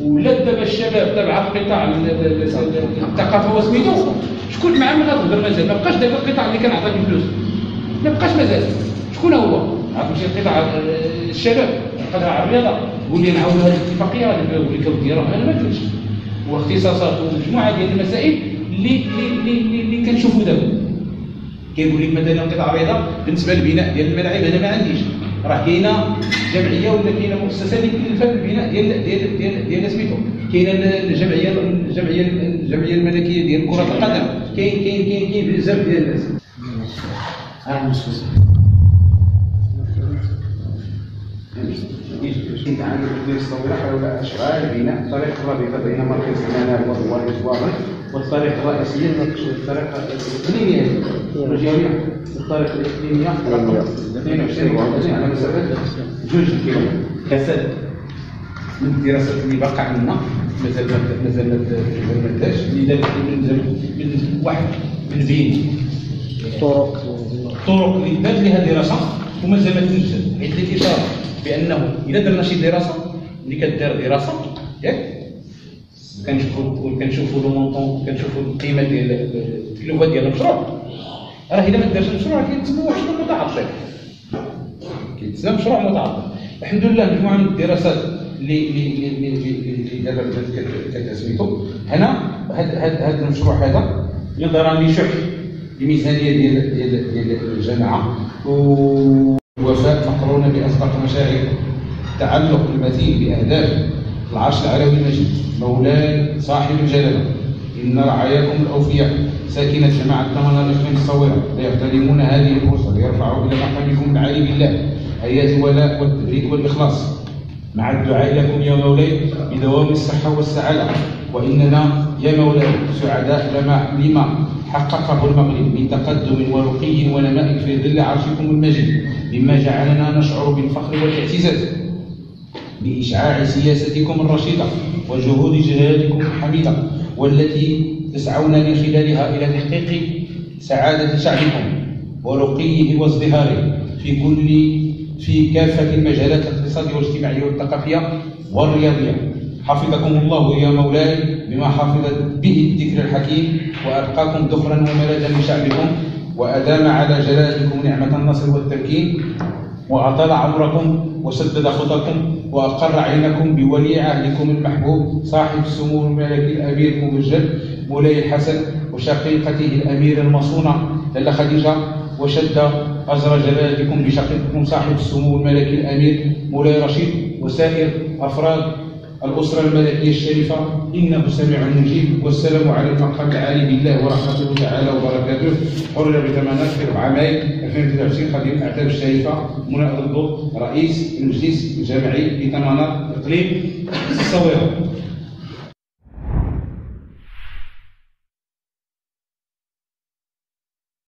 ولات دابا الشباب تبع القطاع الثقافه وسميتو شكون معاه من غتهضر مازال ما بقاش دابا القطاع اللي كان عطاك الفلوس ما بقاش مازال شكون هو؟ عرفتوا شي قطاع الشباب قطاع الرياضه قول لي نعاونوا هذه الاتفاقيه اللي كودي راه انا ما كنتش واختصاصات ومجموعه ديال المسائل اللي اللي اللي, اللي كنشوفوا دابا كيقول لك مثلا قطاع الرياضه بالنسبه للبناء ديال الملاعب انا ما عنديش راه كاينه جمعيه ولا كاينه مؤسسه اللي كتكلف بالبناء ديال ديال ديال ديال سميتو كاينه الجمعيه الجمعيه الجمعيه الملكيه ديال كره القدم كاين كاين كاين كاين بزاف ديال الناس اه مش يتعامل في الصوره حول اشغال بناء الطريق الرابطه بين مركز المنال والواضح والطريق الرئيسيه الطريقه الاقليميه الرجاليه الطريق الاقليميه رقم اثنين وعشرين على مسافه جوج كيلومتر كسد من الدراسات اللي باقا عندنا مازال مازال ما دارش اللي دارت من واحد من بين الطرق الطرق اللي دارت لها دراسه ومازال ما تنجز حيت الاشاره بانه اذا درنا شي دراسه اللي كدار دراسه ياك كنشوفوا كنشوفوا لو مونطون كنشوفوا القيمه ديال التكلفه ديال المشروع راه اذا ما دارش المشروع كيتسمى مشروع متعطل كيتسمى مشروع متعطل الحمد لله مجموعه من الدراسات اللي اللي اللي اللي دابا كتسميتو هنا هذا هذا المشروع هذا يظهر لي شح الميزانيه ديال ديال ديال الجماعه ووفاء مقرونه باصدق مشاريع تعلق المتين باهداف العرش العلوي المجيد مولاي صاحب الجلاله ان رعاياكم الاوفياء ساكنه جماعه ثمن الاقليم الصويره ليغتنمون هذه الفرصه ليرفعوا الى مقامكم العالي بالله ايات الولاء والتبريك والاخلاص مع الدعاء لكم يا مولاي بدوام الصحه والسعاده واننا يا مولاي سعداء لما لما حققه المغرب من تقدم ورقي ونماء في ظل عرشكم المجيد مما جعلنا نشعر بالفخر والاعتزاز بإشعاع سياستكم الرشيدة وجهود جهادكم الحميدة والتي تسعون من خلالها إلى تحقيق سعادة شعبكم ورقيه وازدهاره في كل في كافة المجالات الاقتصادية والاجتماعية والثقافية والرياضية. حفظكم الله يا مولاي بما حفظت به الذكر الحكيم وأبقاكم ذخرا وملاذا لشعبكم وأدام على جلالتكم نعمة النصر والتمكين وأطال عمركم وسدد خطاكم وأقر عينكم بولي عهدكم المحبوب صاحب السمو الملكي الأمير المبجل مولاي الحسن وشقيقته الأمير المصونة لاله خديجة وشد أجر جلالتكم بشقيقكم صاحب السمو الملكي الأمير مولاي رشيد وسائر أفراد الأسرة الملكية الشريفة إنه سميع مجيب والسلام على المقام العالي بالله ورحمته تعالى وبركاته. حرر بثمانية في أربعة ماي ألفين وثلاثة وعشرين خادم الأعتاب الشريفة منى الضو رئيس المجلس الجامعي في ثمانية إقليم الصويرة.